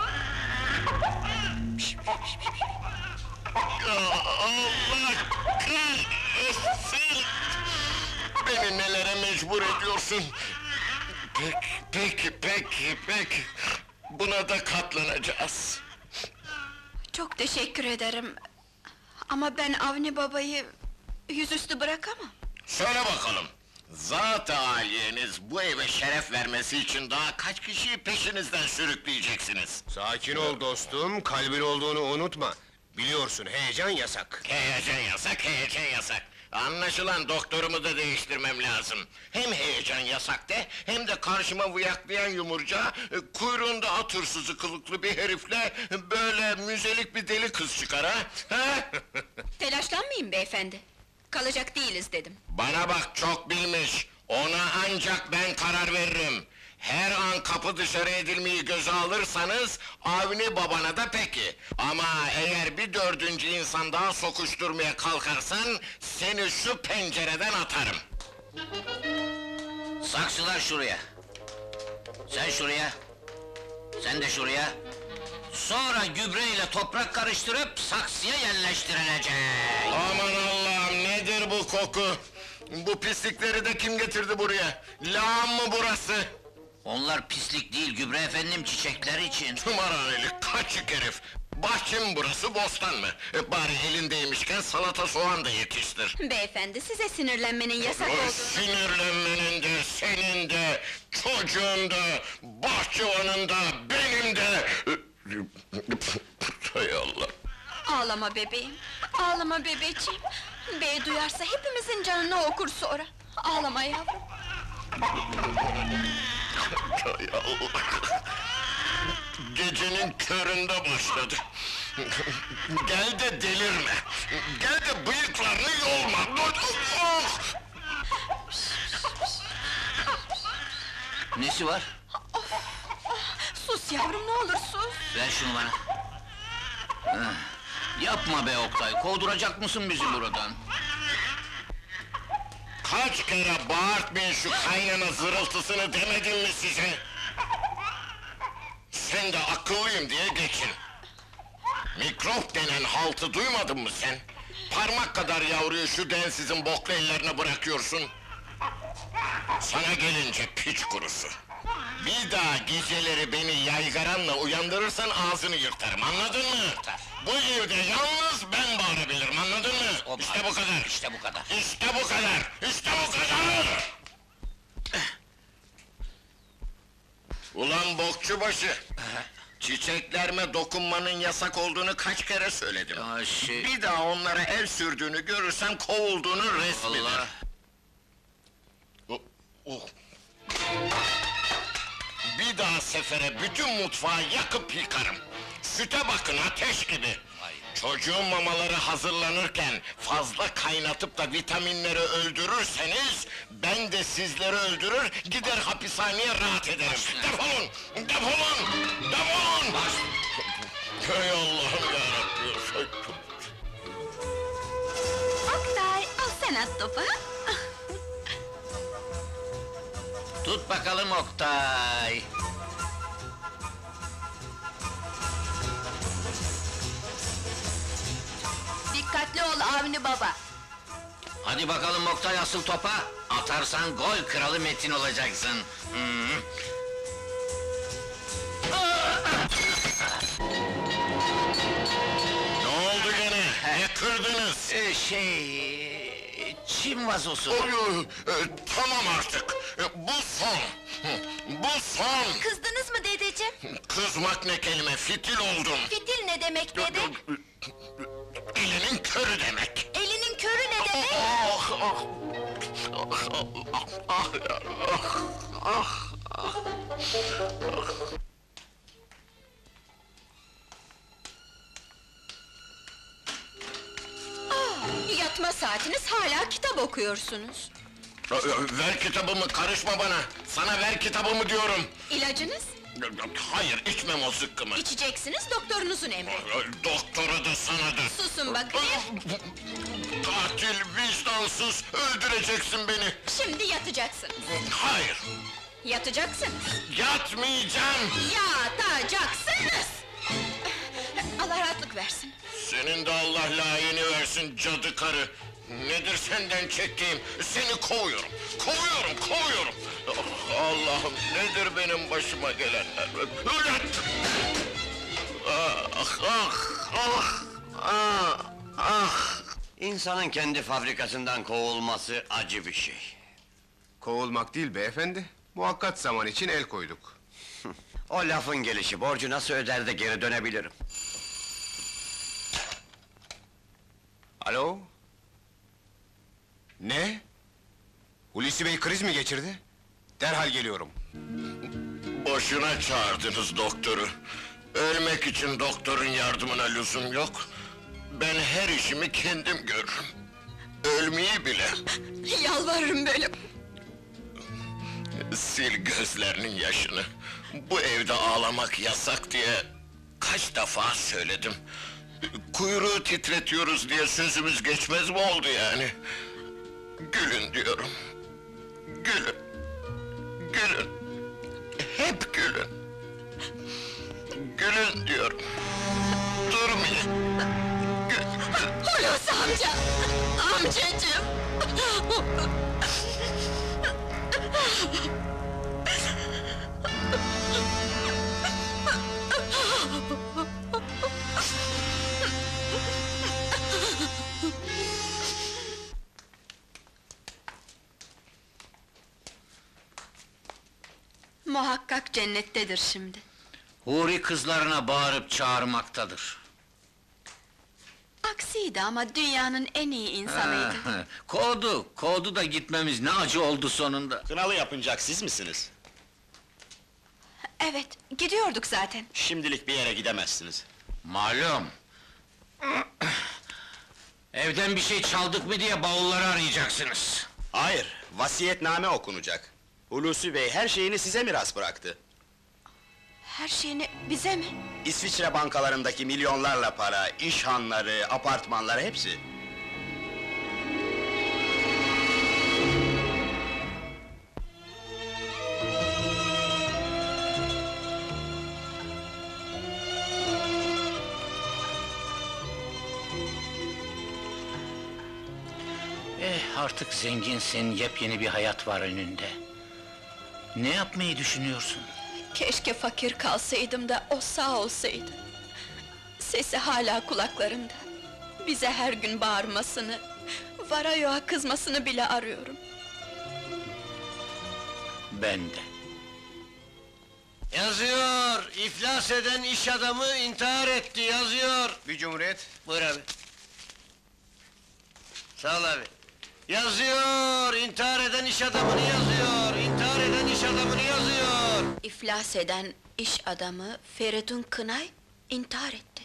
Ya Allah kahretsin! Beni nelere mecbur ediyorsun? Peki, peki, peki, peki. Buna da katlanacağız. Çok teşekkür ederim. Ama ben Avni babayı... yüzüstü bırakamam. Söyle bakalım, Zat-ı aliyeniz bu eve şeref vermesi için daha kaç kişiyi peşinizden sürükleyeceksiniz? Sakin ol dostum, kalbin olduğunu unutma. Biliyorsun, heyecan yasak. Heyecan yasak, heyecan yasak. Anlaşılan doktorumu da değiştirmem lazım. Hem heyecan yasak de, hem de karşıma vıyaklayan yumurca... e, ...kuyruğunda at hırsızı kılıklı bir herifle... ...böyle müzelik bir deli kız çıkar ha? ha? Telaşlanmayın beyefendi. Kalacak değiliz dedim. Bana bak, çok bilmiş! Ona ancak ben karar veririm! Her an kapı dışarı edilmeyi göze alırsanız... ...Avni babana da peki! Ama eğer bir dördüncü insan daha sokuşturmaya kalkarsan... ...seni şu pencereden atarım! Saksılar şuraya. Sen şuraya. Sen de şuraya. Sonra gübreyle toprak karıştırıp saksıya yerleştirilecek. Aman Allah'ım, nedir bu koku? Bu pislikleri de kim getirdi buraya? Lağım mı burası? Onlar pislik değil gübre efendim, çiçekler için. Tımarhaneli, kaçık herif! Bahçe mi burası, bostan mı? E, bari elindeymişken salata soğan da yetiştir. Beyefendi, size sinirlenmenin yasak olduğunu... Sinirlenmenin de, senin de, çocuğun da, bahçıvanın da, benim de... Hay Allah! Ağlama bebeğim, ağlama bebeciğim. Bey duyarsa hepimizin canını okur sonra. Ağlama yavrum. Hay Allah! Gecenin köründe başladı. Gel de delirme! Gel de bıyıklarını yolma! Oh! Nesi var? Sus yavrum, ne olur sus! Ver şunu bana. Hah, yapma be Oktay, kovduracak mısın bizi buradan? Kaç kere bağırtmayın şu kaynana zırıltısını demedim mi size? Sen de akıllıyım diye geçin. Mikrop denen haltı duymadın mı sen? Parmak kadar yavruyu şu densizin boklu ellerine bırakıyorsun. Sana gelince piç kurusu. Bir daha geceleri beni yaygaranla uyandırırsan ağzını yırtarım, anladın mı? Bu evde yalnız ben bağırabilirim, anladın mı? İşte bu kadar. İşte bu kadar. İşte bu kadar. İşte bu kadar. Ulan bokçubaşı! Çiçeklerime dokunmanın yasak olduğunu kaç kere söyledim. Ya şey... Bir daha onlara el sürdüğünü görürsem kovulduğunun resmidir. Allah! Oh, oh. Bir daha sefere bütün mutfağı yakıp yıkarım. Süte bakın, ateş gibi! Çocuğun mamaları hazırlanırken fazla kaynatıp da vitaminleri öldürürseniz... ...ben de sizleri öldürür, gider hapishaneye rahat ederim. Defolun! Defolun! Defolun! Hey Allah'ım yarabbim! Oktay, al sen at topu! Tut bakalım Oktay! Dikkatli ol Avni baba! Hadi bakalım Oktay, asıl topa! Atarsan gol kralı Metin olacaksın! Hmm. Ne oldu gene? Ne kırdınız? Ee, şey... Çim vazosu! Oy, oy, e, tamam artık! E, bu son! Hı, bu son! Kızdınız mı dedeciğim? Kızmak ne kelime, fitil oldum! Fitil ne demek dede? Elinin körü demek! Elinin körü ne demek? Ah, ah! Ah, ah, ah, ah, ah, ah. Yatma saatiniz, hala kitap okuyorsunuz. Ver kitabımı, karışma bana! Sana ver kitabımı diyorum! İlacınız? Hayır, içmem o zıkkımı! İçeceksiniz, doktorunuzun emri. Doktora da sana da! Susun bakayım! Katil, vicdansız, öldüreceksin beni! Şimdi yatacaksınız. Hayır! Yatacaksınız. Yatmayacağım! Yatacaksınız! Allah rahatlık versin. Senin de Allah layığını versin cadı karı! Nedir senden çektiğim? Seni kovuyorum! Kovuyorum, kovuyorum! Ah, Allah'ım, nedir benim başıma gelenler? Üret! Ah, ah, ah, ah, ah! İnsanın kendi fabrikasından kovulması acı bir şey. Kovulmak değil beyefendi, muhakkat zaman için el koyduk. O lafın gelişi, borcu nasıl öder de geri dönebilirim? Alo? Ne? Hulusi Bey kriz mi geçirdi? Derhal geliyorum. Boşuna çağırdınız doktoru. Ölmek için doktorun yardımına lüzum yok. Ben her işimi kendim görürüm. Ölmeyi bile. Yalvarırım böyle. Sil gözlerinin yaşını. Bu evde ağlamak yasak diye kaç defa söyledim. Kuyruğu titretiyoruz diye sözümüz geçmez mi oldu yani? Gülün diyorum. Gülün. Gülün. Hep gülün. Gülün diyorum. Durmayın. Hulusi amca! Amcacığım! Muhakkak cennettedir şimdi. Huri kızlarına bağırıp çağırmaktadır. Aksiydi ama dünyanın en iyi insanıydı. Ha, kovdu, kovdu da gitmemiz ne acı oldu sonunda. Kınalı yapınacak siz misiniz? Evet, gidiyorduk zaten. Şimdilik bir yere gidemezsiniz. Malum. Evden bir şey çaldık mı diye bavulları arayacaksınız. Hayır, vasiyetname okunacak. Hulusi Bey her şeyini size miras bıraktı. Her şeyini bize mi? İsviçre bankalarındaki milyonlarla para, iş hanları, apartmanları hepsi. Eh, artık zenginsin, yepyeni bir hayat var önünde. Ne yapmayı düşünüyorsun? Keşke fakir kalsaydım da o sağ olsaydı. Sesi hala kulaklarımda. Bize her gün bağırmasını, Varayo'a kızmasını bile arıyorum. Ben de. Yazıyor, iflas eden iş adamı intihar etti, yazıyor. Bir cumhuriyet. Buyur abi. Sağ ol abi. Yazıyor, intihar eden iş adamını yazıyor, intihar eden iş adamını yazıyor. İflas eden iş adamı Feridun Kınay intihar etti.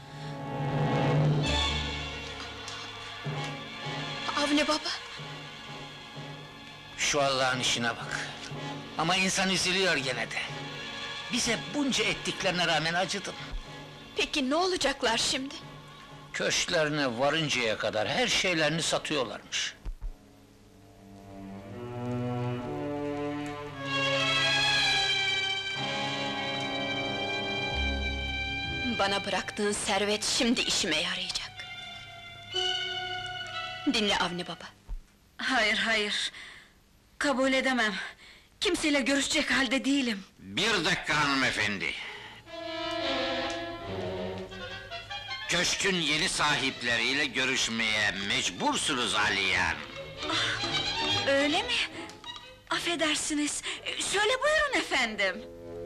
Avni baba! Şu Allah'ın işine bak. Ama insan üzülüyor gene de. Bize bunca ettiklerine rağmen acıdın. Peki ne olacaklar şimdi? Köşklerine varıncaya kadar her şeylerini satıyorlarmış. Bana bıraktığın servet şimdi işime yarayacak. Dinle Avni baba. Hayır, hayır. Kabul edemem. Kimseyle görüşecek halde değilim. Bir dakika hanımefendi. Köşkün yeni sahipleriyle görüşmeye mecbursunuz Aliyan. Öyle mi? Affedersiniz. Şöyle buyurun efendim.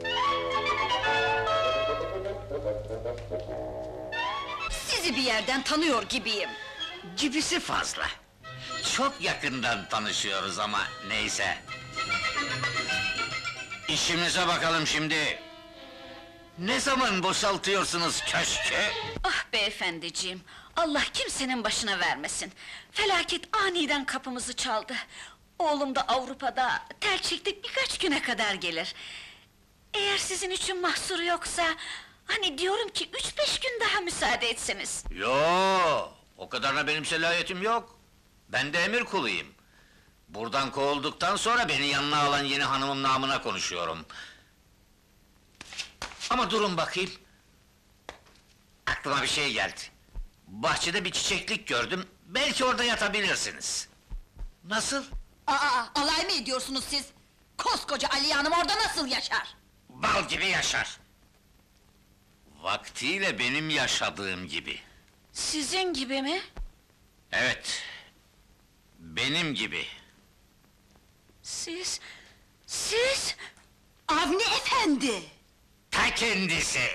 Sizi bir yerden tanıyor gibiyim. Gibisi fazla. Çok yakından tanışıyoruz ama neyse. İşimize bakalım şimdi. Ne zaman boşaltıyorsunuz köşkü? Ah beyefendiciğim, Allah kimsenin başına vermesin. Felaket aniden kapımızı çaldı. Oğlum da Avrupa'da, tel çektik birkaç güne kadar gelir. Eğer sizin için mahsuru yoksa... Hani diyorum ki üç beş gün daha müsaade etseniz. Yo, o kadarına benim selahiyetim yok. Ben de emir kuluyum. Buradan kovulduktan sonra beni yanına alan yeni hanımım namına konuşuyorum. Ama durun bakayım. Aklıma bir şey geldi. Bahçede bir çiçeklik gördüm, belki orada yatabilirsiniz. Nasıl? Aa, alay mı ediyorsunuz siz? Koskoca Aliye Hanım orada nasıl yaşar? Bal gibi yaşar. Vaktiyle benim yaşadığım gibi. Sizin gibi mi? Evet, benim gibi. Siz... Siz... Avni efendi! Ta kendisi!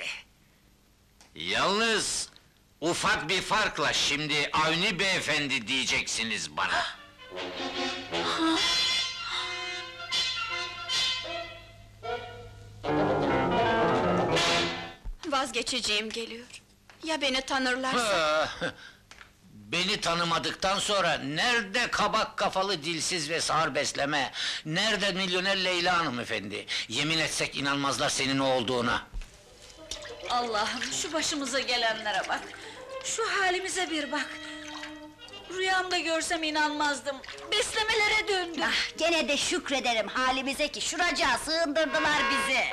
Yalnız ufak bir farkla şimdi Avni beyefendi diyeceksiniz bana. Vazgeçeceğim geliyor. Ya beni tanırlarsa? Beni tanımadıktan sonra nerede kabak kafalı dilsiz ve sağır besleme, nerede milyoner Leyla hanımefendi? Yemin etsek inanmazlar senin o olduğuna. Allah'ım şu başımıza gelenlere bak! Şu halimize bir bak! Rüyamda görsem inanmazdım, beslemelere döndüm! Ah, gene de şükrederim halimize ki şuracığa sığındırdılar bizi!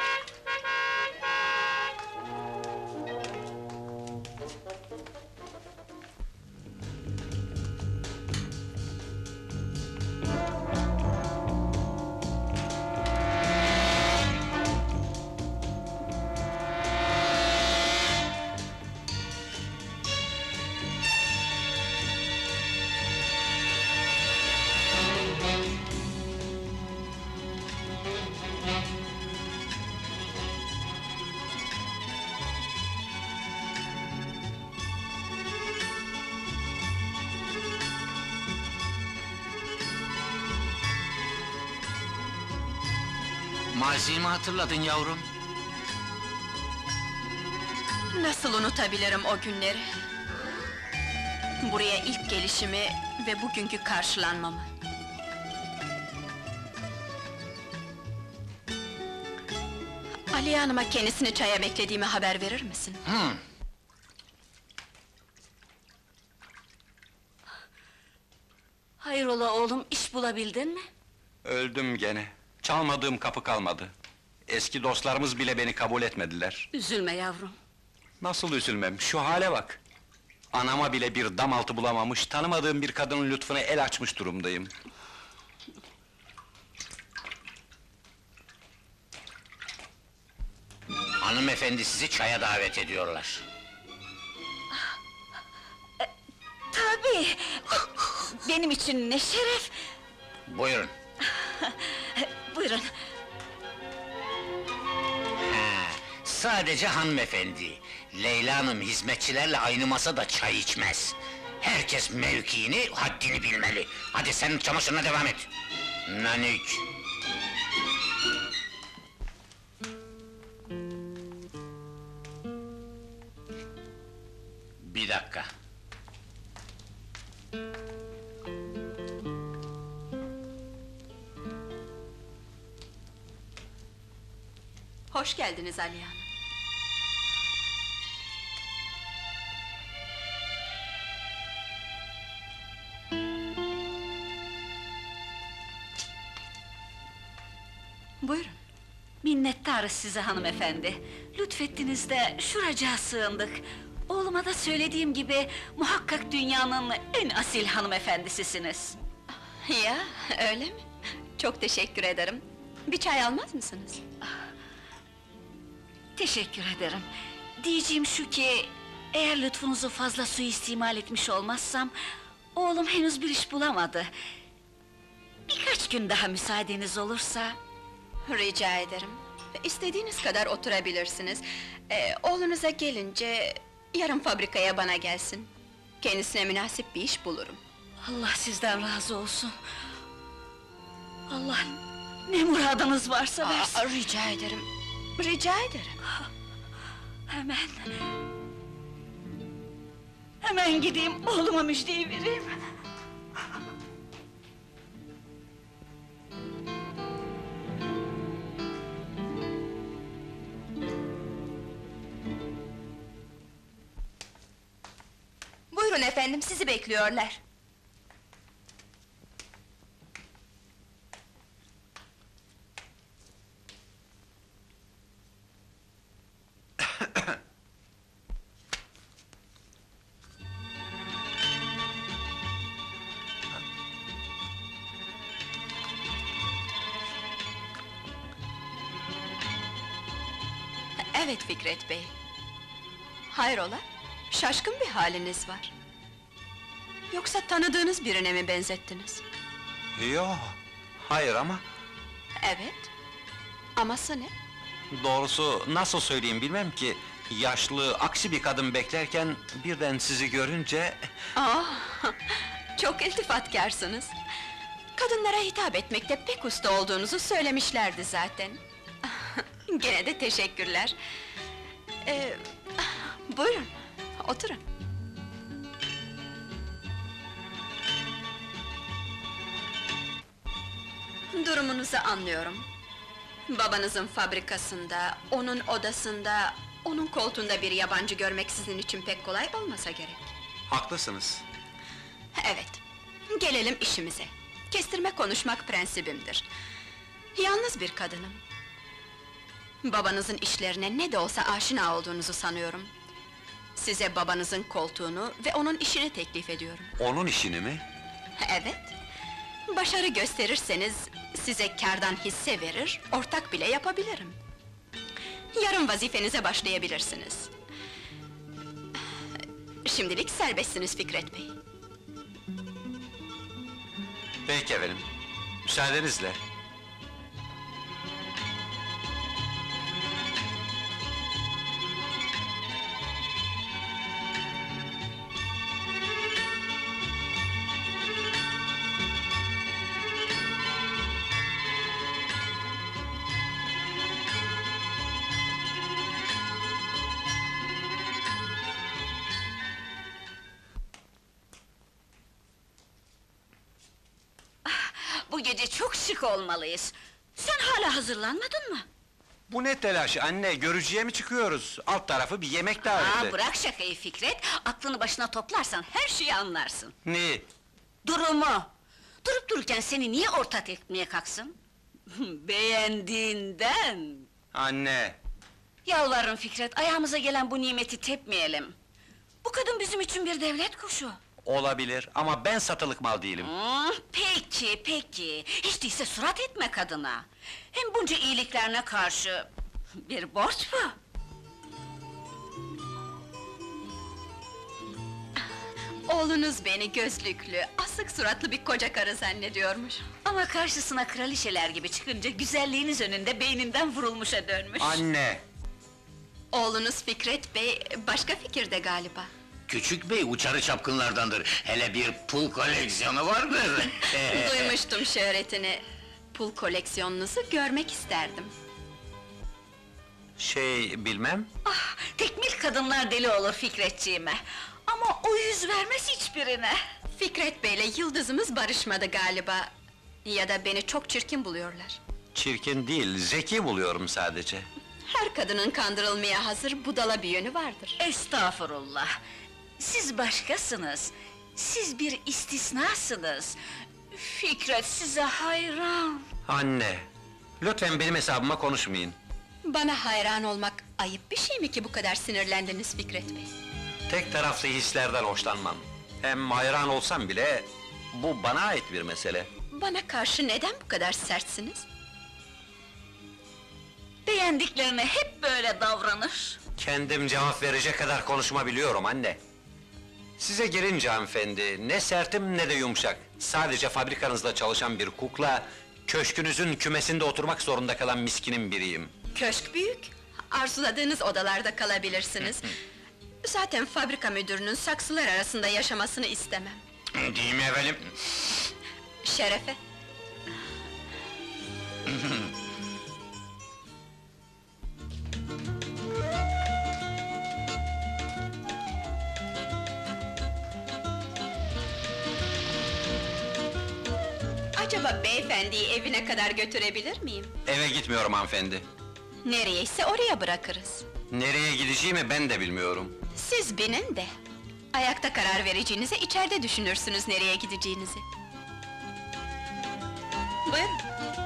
Mazimi hatırladın yavrum. Nasıl unutabilirim o günleri? Buraya ilk gelişimi ve bugünkü karşılanmamı. Aliye Hanım'a kendisini çaya beklediğimi haber verir misin? Hı. Hayrola oğlum, iş bulabildin mi? Öldüm gene. Çalmadığım kapı kalmadı. Eski dostlarımız bile beni kabul etmediler. Üzülme yavrum. Nasıl üzülmem, şu hale bak! Anama bile bir dam altı bulamamış, tanımadığım bir kadının lütfuna el açmış durumdayım. Hanımefendi sizi çaya davet ediyorlar. Tabii! Benim için ne şeref! Buyurun. Buyurun! Ha, sadece hanımefendi. Leyla Hanım hizmetçilerle aynı masada çay içmez. Herkes mevkiini, haddini bilmeli. Hadi sen çamaşırına devam et. Nanik! Bir dakika. Hoş geldiniz Aliye Hanım. Buyurun. Minnettarız size hanımefendi. Lütfettiniz de şuracığa sığındık. Oğluma da söylediğim gibi muhakkak dünyanın en asil hanımefendisisiniz. Ya, öyle mi? Çok teşekkür ederim. Bir çay almaz mısınız? Teşekkür ederim. Diyeceğim şu ki, eğer lütfunuzu fazla suistimal etmiş olmazsam, oğlum henüz bir iş bulamadı. Birkaç gün daha müsaadeniz olursa... Rica ederim. İstediğiniz kadar oturabilirsiniz. Ee, oğlunuza gelince, yarın fabrikaya bana gelsin. Kendisine münasip bir iş bulurum. Allah sizden razı olsun. Allah ne muradınız varsa versin. Aa, rica ederim, rica ederim. Hemen... Hemen gideyim, oğluma müjdeyi vereyim. Buyurun efendim, sizi bekliyorlar. Evet Fikret Bey. Hayrola? Şaşkın bir haliniz var. Yoksa tanıdığınız birine mi benzettiniz? Yo, hayır ama Evet. Aması ne? Doğrusu nasıl söyleyeyim bilmem ki... Yaşlı, aksi bir kadın beklerken birden sizi görünce... Aa, çok iltifatkarsınız. Kadınlara hitap etmekte pek usta olduğunuzu söylemişlerdi zaten. Gene de teşekkürler. Ee, buyurun, oturun. Durumunuzu anlıyorum. Babanızın fabrikasında, onun odasında, onun koltuğunda bir yabancı görmek sizin için pek kolay olmasa gerek. Haklısınız. Evet, gelelim işimize. Kestirme konuşmak prensibimdir. Yalnız bir kadınım. Babanızın işlerine ne de olsa aşina olduğunuzu sanıyorum. Size babanızın koltuğunu ve onun işini teklif ediyorum. Onun işini mi? Evet. Başarı gösterirseniz, size kârdan hisse verir, ortak bile yapabilirim. Yarın vazifenize başlayabilirsiniz. Şimdilik serbestsiniz Fikret Bey. Peki efendim. Müsaadenizle. Bu gece çok şık olmalıyız. Sen hala hazırlanmadın mı? Bu ne telaş anne, görücüye mi çıkıyoruz? Alt tarafı bir yemek daveti. Aa, bırak şakayı Fikret, aklını başına toplarsan her şeyi anlarsın. Ne? Durumu! Durup dururken seni niye ortak etmeye kalksın? Beğendiğinden! Anne! Yalvarırım Fikret, ayağımıza gelen bu nimeti tepmeyelim. Bu kadın bizim için bir devlet kuşu. Olabilir ama ben satılık mal değilim. Hmm, peki, peki. Hiç değilse surat etme kadına. Hem bunca iyiliklerine karşı... bir borç bu. Oğlunuz beni gözlüklü, asık suratlı bir koca karı zannediyormuş. Ama karşısına kraliçeler gibi çıkınca güzelliğiniz önünde beyninden vurulmuşa dönmüş. Anne! Oğlunuz Fikret Bey, başka fikirde galiba. Küçük bey uçarı çapkınlardandır. Hele bir pul koleksiyonu vardır. Duymuştum şöhretini. Pul koleksiyonunuzu görmek isterdim. Şey, bilmem. Ah, tekmil kadınlar deli olur Fikretciğime. Ama o yüz vermez hiçbirine. Fikret Bey'le yıldızımız barışmadı galiba. Ya da beni çok çirkin buluyorlar. Çirkin değil, zeki buluyorum sadece. Her kadının kandırılmaya hazır budala bir yönü vardır. Estağfurullah! Siz başkasınız. Siz bir istisnasınız. Fikret size hayran. Anne! Lütfen benim hesabıma konuşmayın. Bana hayran olmak ayıp bir şey mi ki bu kadar sinirlendiniz Fikret Bey? Tek taraflı hislerden hoşlanmam. Hem hayran olsam bile, bu bana ait bir mesele. Bana karşı neden bu kadar sertsiniz? Beğendiklerine hep böyle davranır. Kendim cevap verecek kadar konuşma biliyorum anne. Size gelince hanımefendi, ne sertim ne de yumuşak. Sadece fabrikanızda çalışan bir kukla, köşkünüzün kümesinde oturmak zorunda kalan miskinin biriyim. Köşk büyük, arzuladığınız odalarda kalabilirsiniz. Zaten fabrika müdürünün saksılar arasında yaşamasını istemem. Değil mi efendim? Şerefe! Acaba beyefendiyi evine kadar götürebilir miyim? Eve gitmiyorum hanımefendi. Nereyeyse oraya bırakırız. Nereye gideceğimi ben de bilmiyorum. Siz binin de, ayakta karar vereceğinize içeride düşünürsünüz nereye gideceğinizi. Buyurun.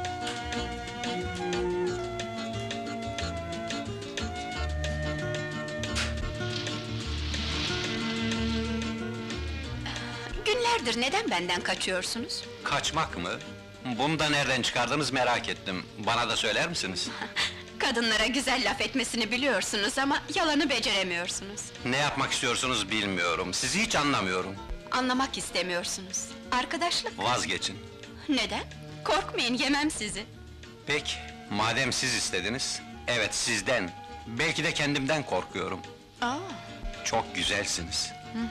Günlerdir neden benden kaçıyorsunuz? Kaçmak mı? Bunu da nereden çıkardınız merak ettim. Bana da söyler misiniz? Kadınlara güzel laf etmesini biliyorsunuz ama yalanı beceremiyorsunuz. Ne yapmak istiyorsunuz bilmiyorum, sizi hiç anlamıyorum. Anlamak istemiyorsunuz. Arkadaşlık. Vazgeçin. Neden? Korkmayın, yemem sizi. Peki, madem siz istediniz, evet sizden, belki de kendimden korkuyorum. Aa, Çok güzelsiniz.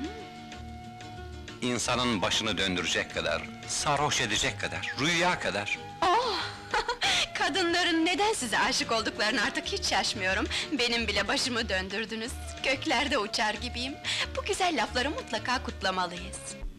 İnsanın başını döndürecek kadar, sarhoş edecek kadar, rüya kadar. kadınların neden size aşık olduklarını artık hiç şaşmıyorum. Benim bile başımı döndürdünüz. Göklerde uçar gibiyim. Bu güzel lafları mutlaka kutlamalıyız.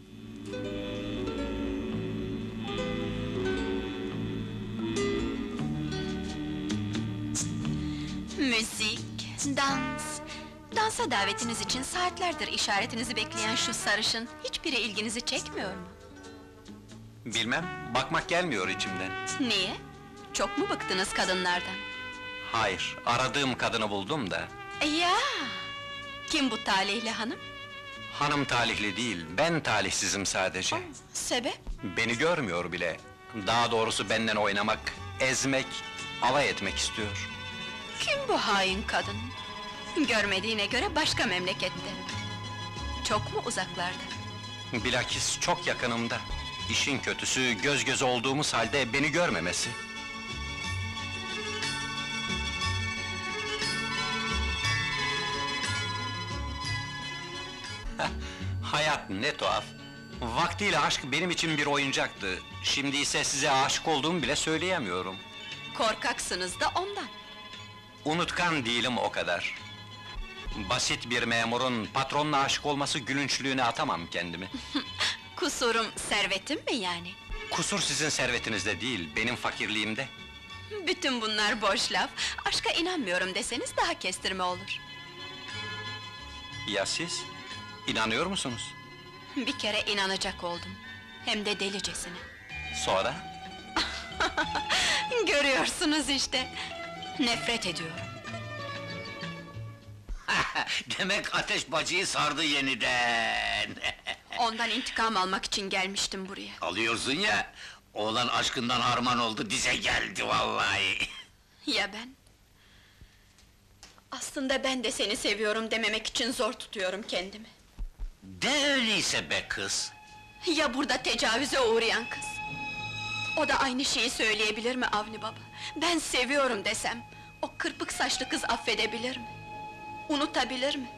Müzik, dans. Dansa davetiniz için saatlerdir işaretinizi bekleyen şu sarışın hiçbiri ilginizi çekmiyor mu? Bilmem, bakmak gelmiyor içimden. Niye? Çok mu bıktınız kadınlardan? Hayır, aradığım kadını buldum da... Ya! Kim bu talihli hanım? Hanım talihli değil, ben talihsizim sadece. Sebep? Beni görmüyor bile. Daha doğrusu benden oynamak, ezmek, alay etmek istiyor. Kim bu hain kadın? Görmediğine göre başka memlekette. Çok mu uzaklarda? Bilakis çok yakınımda. İşin kötüsü, göz göz olduğumuz halde beni görmemesi. Hayat ne tuhaf! Vaktiyle aşk benim için bir oyuncaktı. Şimdi ise size aşık olduğumu bile söyleyemiyorum. Korkaksınız da ondan. Unutkan değilim o kadar. Basit bir memurun patronla aşık olması gülünçlüğüne atamam kendimi. Kusurum servetim mi yani? Kusur sizin servetinizde değil, benim fakirliğimde. Bütün bunlar boş laf. Aşka inanmıyorum deseniz daha kestirme olur. Ya siz? İnanıyor musunuz? Bir kere inanacak oldum. Hem de delicesine. Sonra? Görüyorsunuz işte. Nefret ediyorum. Demek ateş bacıyı sardı yeniden! Ondan intikam almak için gelmiştim buraya. Alıyorsun ya, oğlan aşkından harman oldu, dize geldi vallahi! Ya ben? Aslında ben de seni seviyorum dememek için zor tutuyorum kendimi. De öyleyse be kız! Ya burada tecavüze uğrayan kız? O da aynı şeyi söyleyebilir mi Avni baba? Ben seviyorum desem, o kırpık saçlı kız affedebilir mi? Unutabilir mi?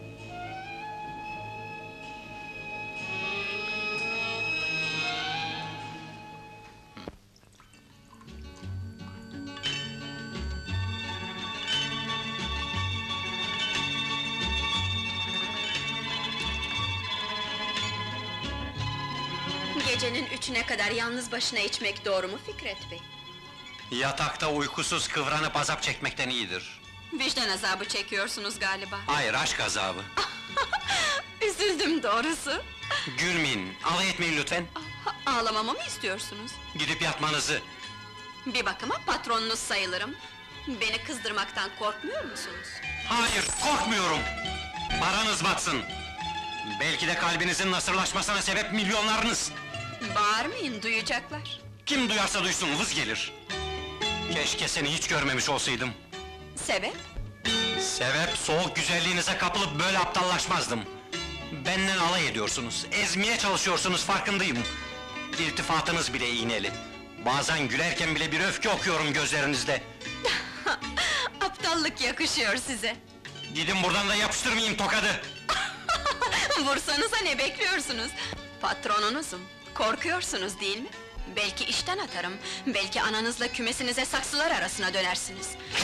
Gecenin üçüne kadar yalnız başına içmek doğru mu Fikret Bey? Yatakta uykusuz kıvranıp azap çekmekten iyidir. Vicdan azabı çekiyorsunuz galiba. Hayır, aşk azabı. Üzüldüm doğrusu. Gülmeyin, alay etmeyin lütfen. A- Ağlamamı mı istiyorsunuz? Gidip yatmanızı. Bir bakıma patronunuz sayılırım. Beni kızdırmaktan korkmuyor musunuz? Hayır, korkmuyorum! Paranız batsın! Belki de kalbinizin nasırlaşmasına sebep milyonlarınız! Bağırmayın, duyacaklar. Kim duyarsa duysun, vız gelir! Keşke seni hiç görmemiş olsaydım. Sebep? Sebep, soğuk güzelliğinize kapılıp böyle aptallaşmazdım. Benden alay ediyorsunuz, ezmeye çalışıyorsunuz, farkındayım. İltifatınız bile iğneli. Bazen gülerken bile bir öfke okuyorum gözlerinizde. Aptallık yakışıyor size. Gidin buradan da yapıştırmayayım tokadı! Vursanıza ne bekliyorsunuz? Patronunuzum, korkuyorsunuz değil mi? Belki işten atarım, belki ananızla kümesinize saksılar arasına dönersiniz.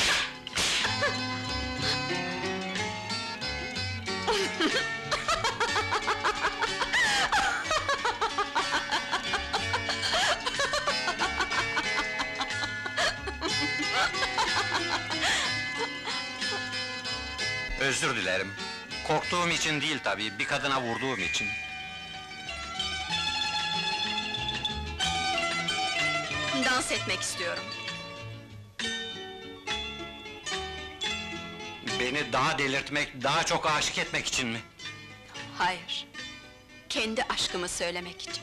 Özür dilerim. Korktuğum için değil tabii, bir kadına vurduğum için. Dans etmek istiyorum. Beni daha delirtmek, daha çok aşık etmek için mi? Hayır, kendi aşkımı söylemek için.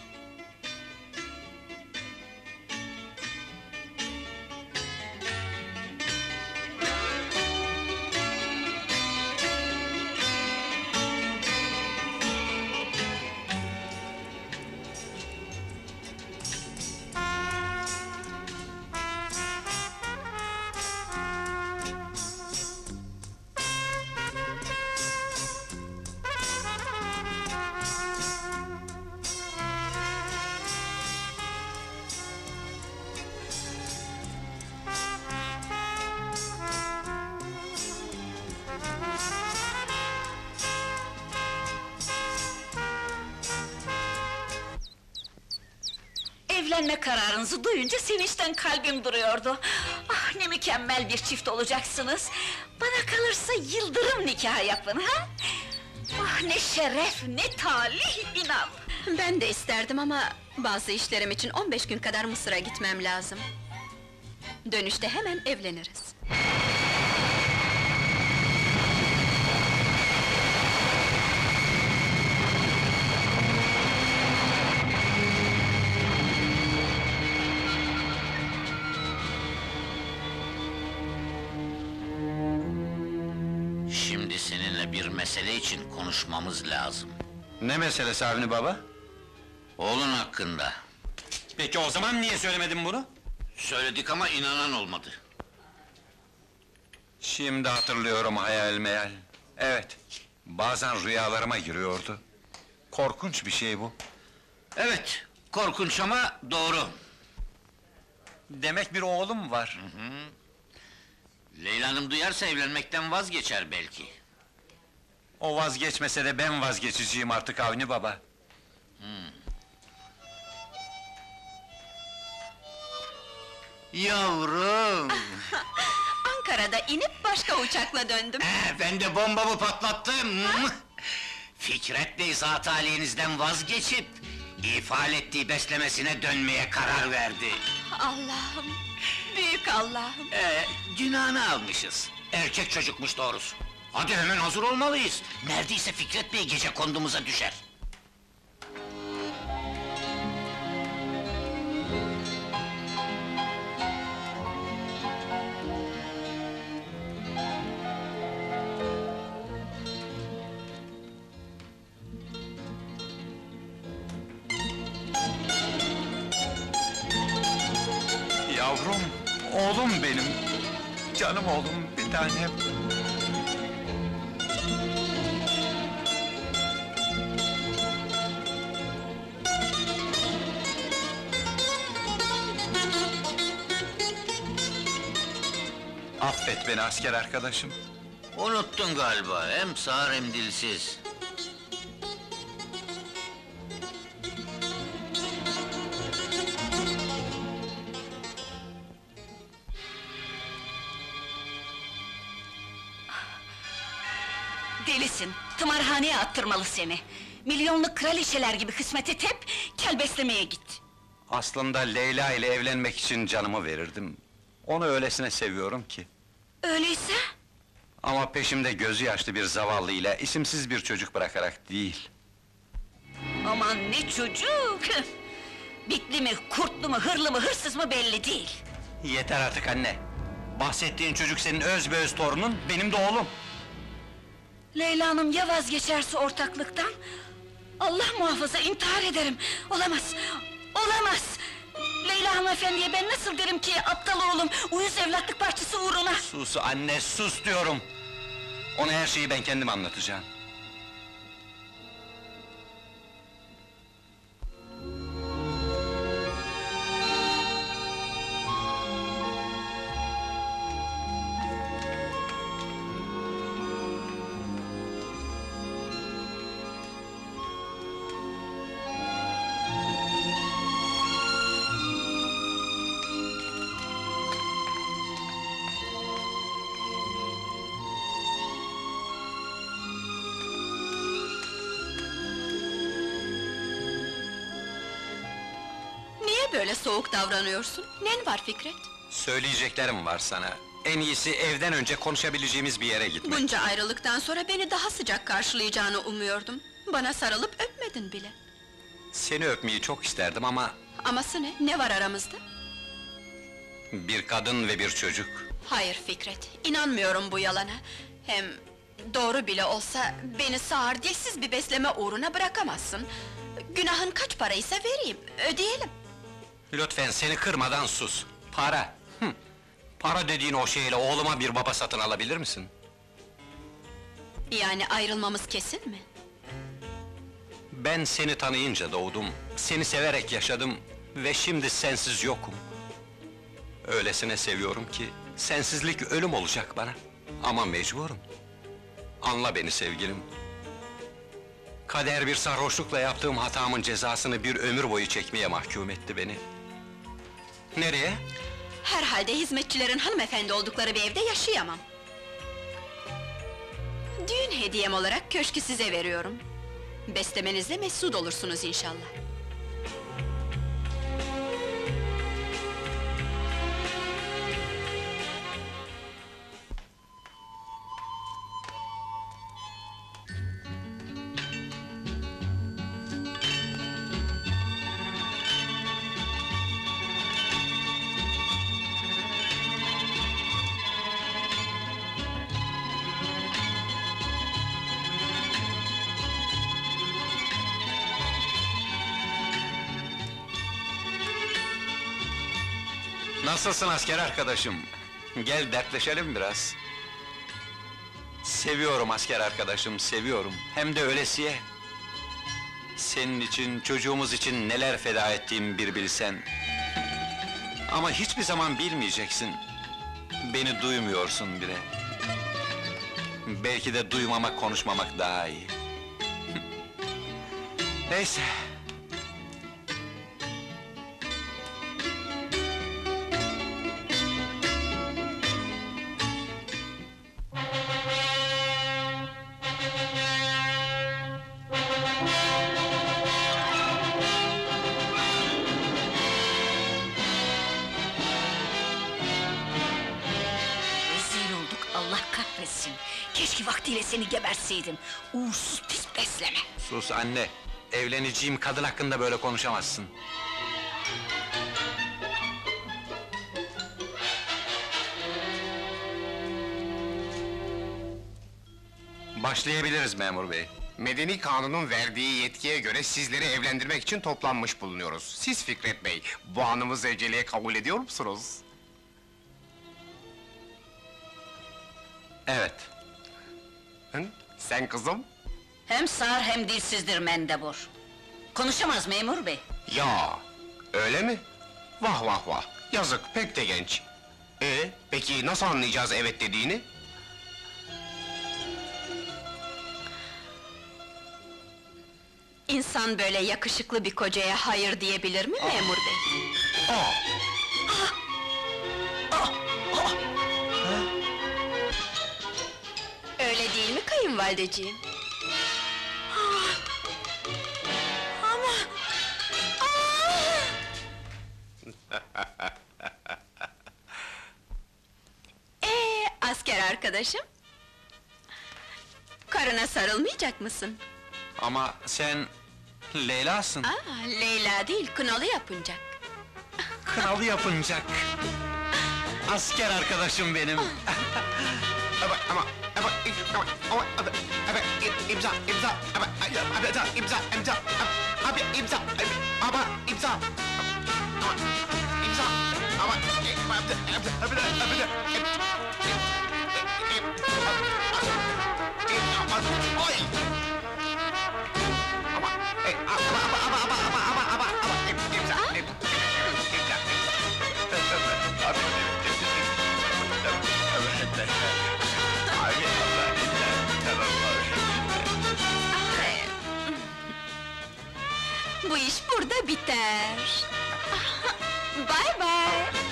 Evlenme kararınızı duyunca sevinçten kalbim duruyordu. Ah, ne mükemmel bir çift olacaksınız! Bana kalırsa yıldırım nikahı yapın, ha? Ah, ne şeref, ne talih, inan! Ben de isterdim ama bazı işlerim için on beş gün kadar Mısır'a gitmem lazım. Dönüşte hemen evleniriz. Şimdi seninle bir mesele için konuşmamız lazım. Ne meselesi Avni baba? Oğlun hakkında. Peki o zaman niye söylemedin bunu? Söyledik ama inanan olmadı. Şimdi hatırlıyorum hayal meyal. Evet, bazen rüyalarıma giriyordu. Korkunç bir şey bu. Evet, korkunç ama doğru. Demek bir oğlum var. Leyla Hanım duyarsa evlenmekten vazgeçer belki. O vazgeçmese de ben vazgeçeceğim artık Avni baba. Yavrum! Ankara'da inip başka uçakla döndüm. Ee, ben de bombamı patlattım! Fikret Bey zat aliyenizden vazgeçip... ...ifade ettiği beslemesine dönmeye karar verdi. Allah'ım! Büyük Allah'ım! Ee, günahını almışız. Erkek çocukmuş doğrusu. Hadi hemen hazır olmalıyız. Neredeyse Fikret Bey gece kondumuza düşer. Yavrum, oğlum benim. Canım oğlum, bir tanem. Affet beni asker arkadaşım. Unuttun galiba, hem sağır hem dilsiz. Delisin, tımarhaneye attırmalı seni! Milyonluk kraliçeler gibi kısmeti tep, kel beslemeye git! Aslında Leyla ile evlenmek için canımı verirdim. Onu öylesine seviyorum ki. Öyleyse? Ama peşimde gözü yaşlı bir zavallıyla isimsiz bir çocuk bırakarak değil. Aman ne çocuk! Bitli mi, kurtlu mu, hırlı mı, hırsız mı belli değil! Yeter artık anne! Bahsettiğin çocuk senin özbeöz torunun, benim de oğlum! Leyla Hanım ya vazgeçerse ortaklıktan? Allah muhafaza, intihar ederim! Olamaz, olamaz! Leyla hanımefendiye ben nasıl derim ki, aptal oğlum, uyuz evlatlık parçası uğruna! Sus anne, sus diyorum! Ona her şeyi ben kendim anlatacağım. Böyle soğuk davranıyorsun? Nen var Fikret? Söyleyeceklerim var sana. En iyisi evden önce konuşabileceğimiz bir yere gitmek. Bunca ayrılıktan sonra beni daha sıcak karşılayacağını umuyordum. Bana sarılıp öpmedin bile. Seni öpmeyi çok isterdim ama... Aması ne? Ne var aramızda? Bir kadın ve bir çocuk. Hayır Fikret, inanmıyorum bu yalana. Hem doğru bile olsa beni sağır dilsiz bir besleme uğruna bırakamazsın. Günahın kaç paraysa vereyim, ödeyelim. Lütfen seni kırmadan sus. Para! Hı. Para dediğin o şeyle oğluma bir baba satın alabilir misin? Yani ayrılmamız kesin mi? Ben seni tanıyınca doğdum, seni severek yaşadım ve şimdi sensiz yokum. Öylesine seviyorum ki, sensizlik ölüm olacak bana. Ama mecburum. Anla beni sevgilim. Kader bir sarhoşlukla yaptığım hatamın cezasını bir ömür boyu çekmeye mahkum etti beni. Nereye? Herhalde hizmetçilerin hanımefendi oldukları bir evde yaşayamam. Düğün hediyem olarak köşkü size veriyorum. Beslemenizle mesut olursunuz inşallah. Nasılsın asker arkadaşım? Gel dertleşelim biraz. Seviyorum asker arkadaşım, seviyorum. Hem de öylesiye. Senin için, çocuğumuz için neler feda ettiğimi bir bilsen. Ama hiçbir zaman bilmeyeceksin. Beni duymuyorsun bile. Belki de duymamak, konuşmamak daha iyi. Neyse. Rezil olduk, Allah kahretsin! Keşke vaktiyle seni geberseydim! Uğursuz pis besleme! Sus anne, evleneceğim kadın hakkında böyle konuşamazsın. Başlayabiliriz memur bey. Medeni kanunun verdiği yetkiye göre sizleri evlendirmek için toplanmış bulunuyoruz. Siz Fikret Bey, bu hanımı zevceliğe kabul ediyor musunuz? Evet. Hı? Sen kızım? Hem sağır hem dilsizdir mendebur. Konuşamaz memur bey. Ya, öyle mi? Vah vah vah, yazık, pek de genç. Ee, peki nasıl anlayacağız evet dediğini? İnsan böyle yakışıklı bir kocaya hayır diyebilir mi memur bey? Aa! Öyle değil mi kayınvalideciğim? Ama... Ee, asker arkadaşım? Karına sarılmayacak mısın? Ama sen... Leyla'sın. Aa, Leyla değil, kınalı yapınacak. Kınalı yapınacak. Asker arkadaşım benim. Ama, ama, ama, ama, ama, ama, ama, imza, imza, ama, ama, imza, imza, imza, abi, imza, ama, imza, ama, imza, ama, oy! Ama, ama, ama, ama, ama, ama, ama, ama, ama, imza, imza, Bu iş burada biter. Bye bye.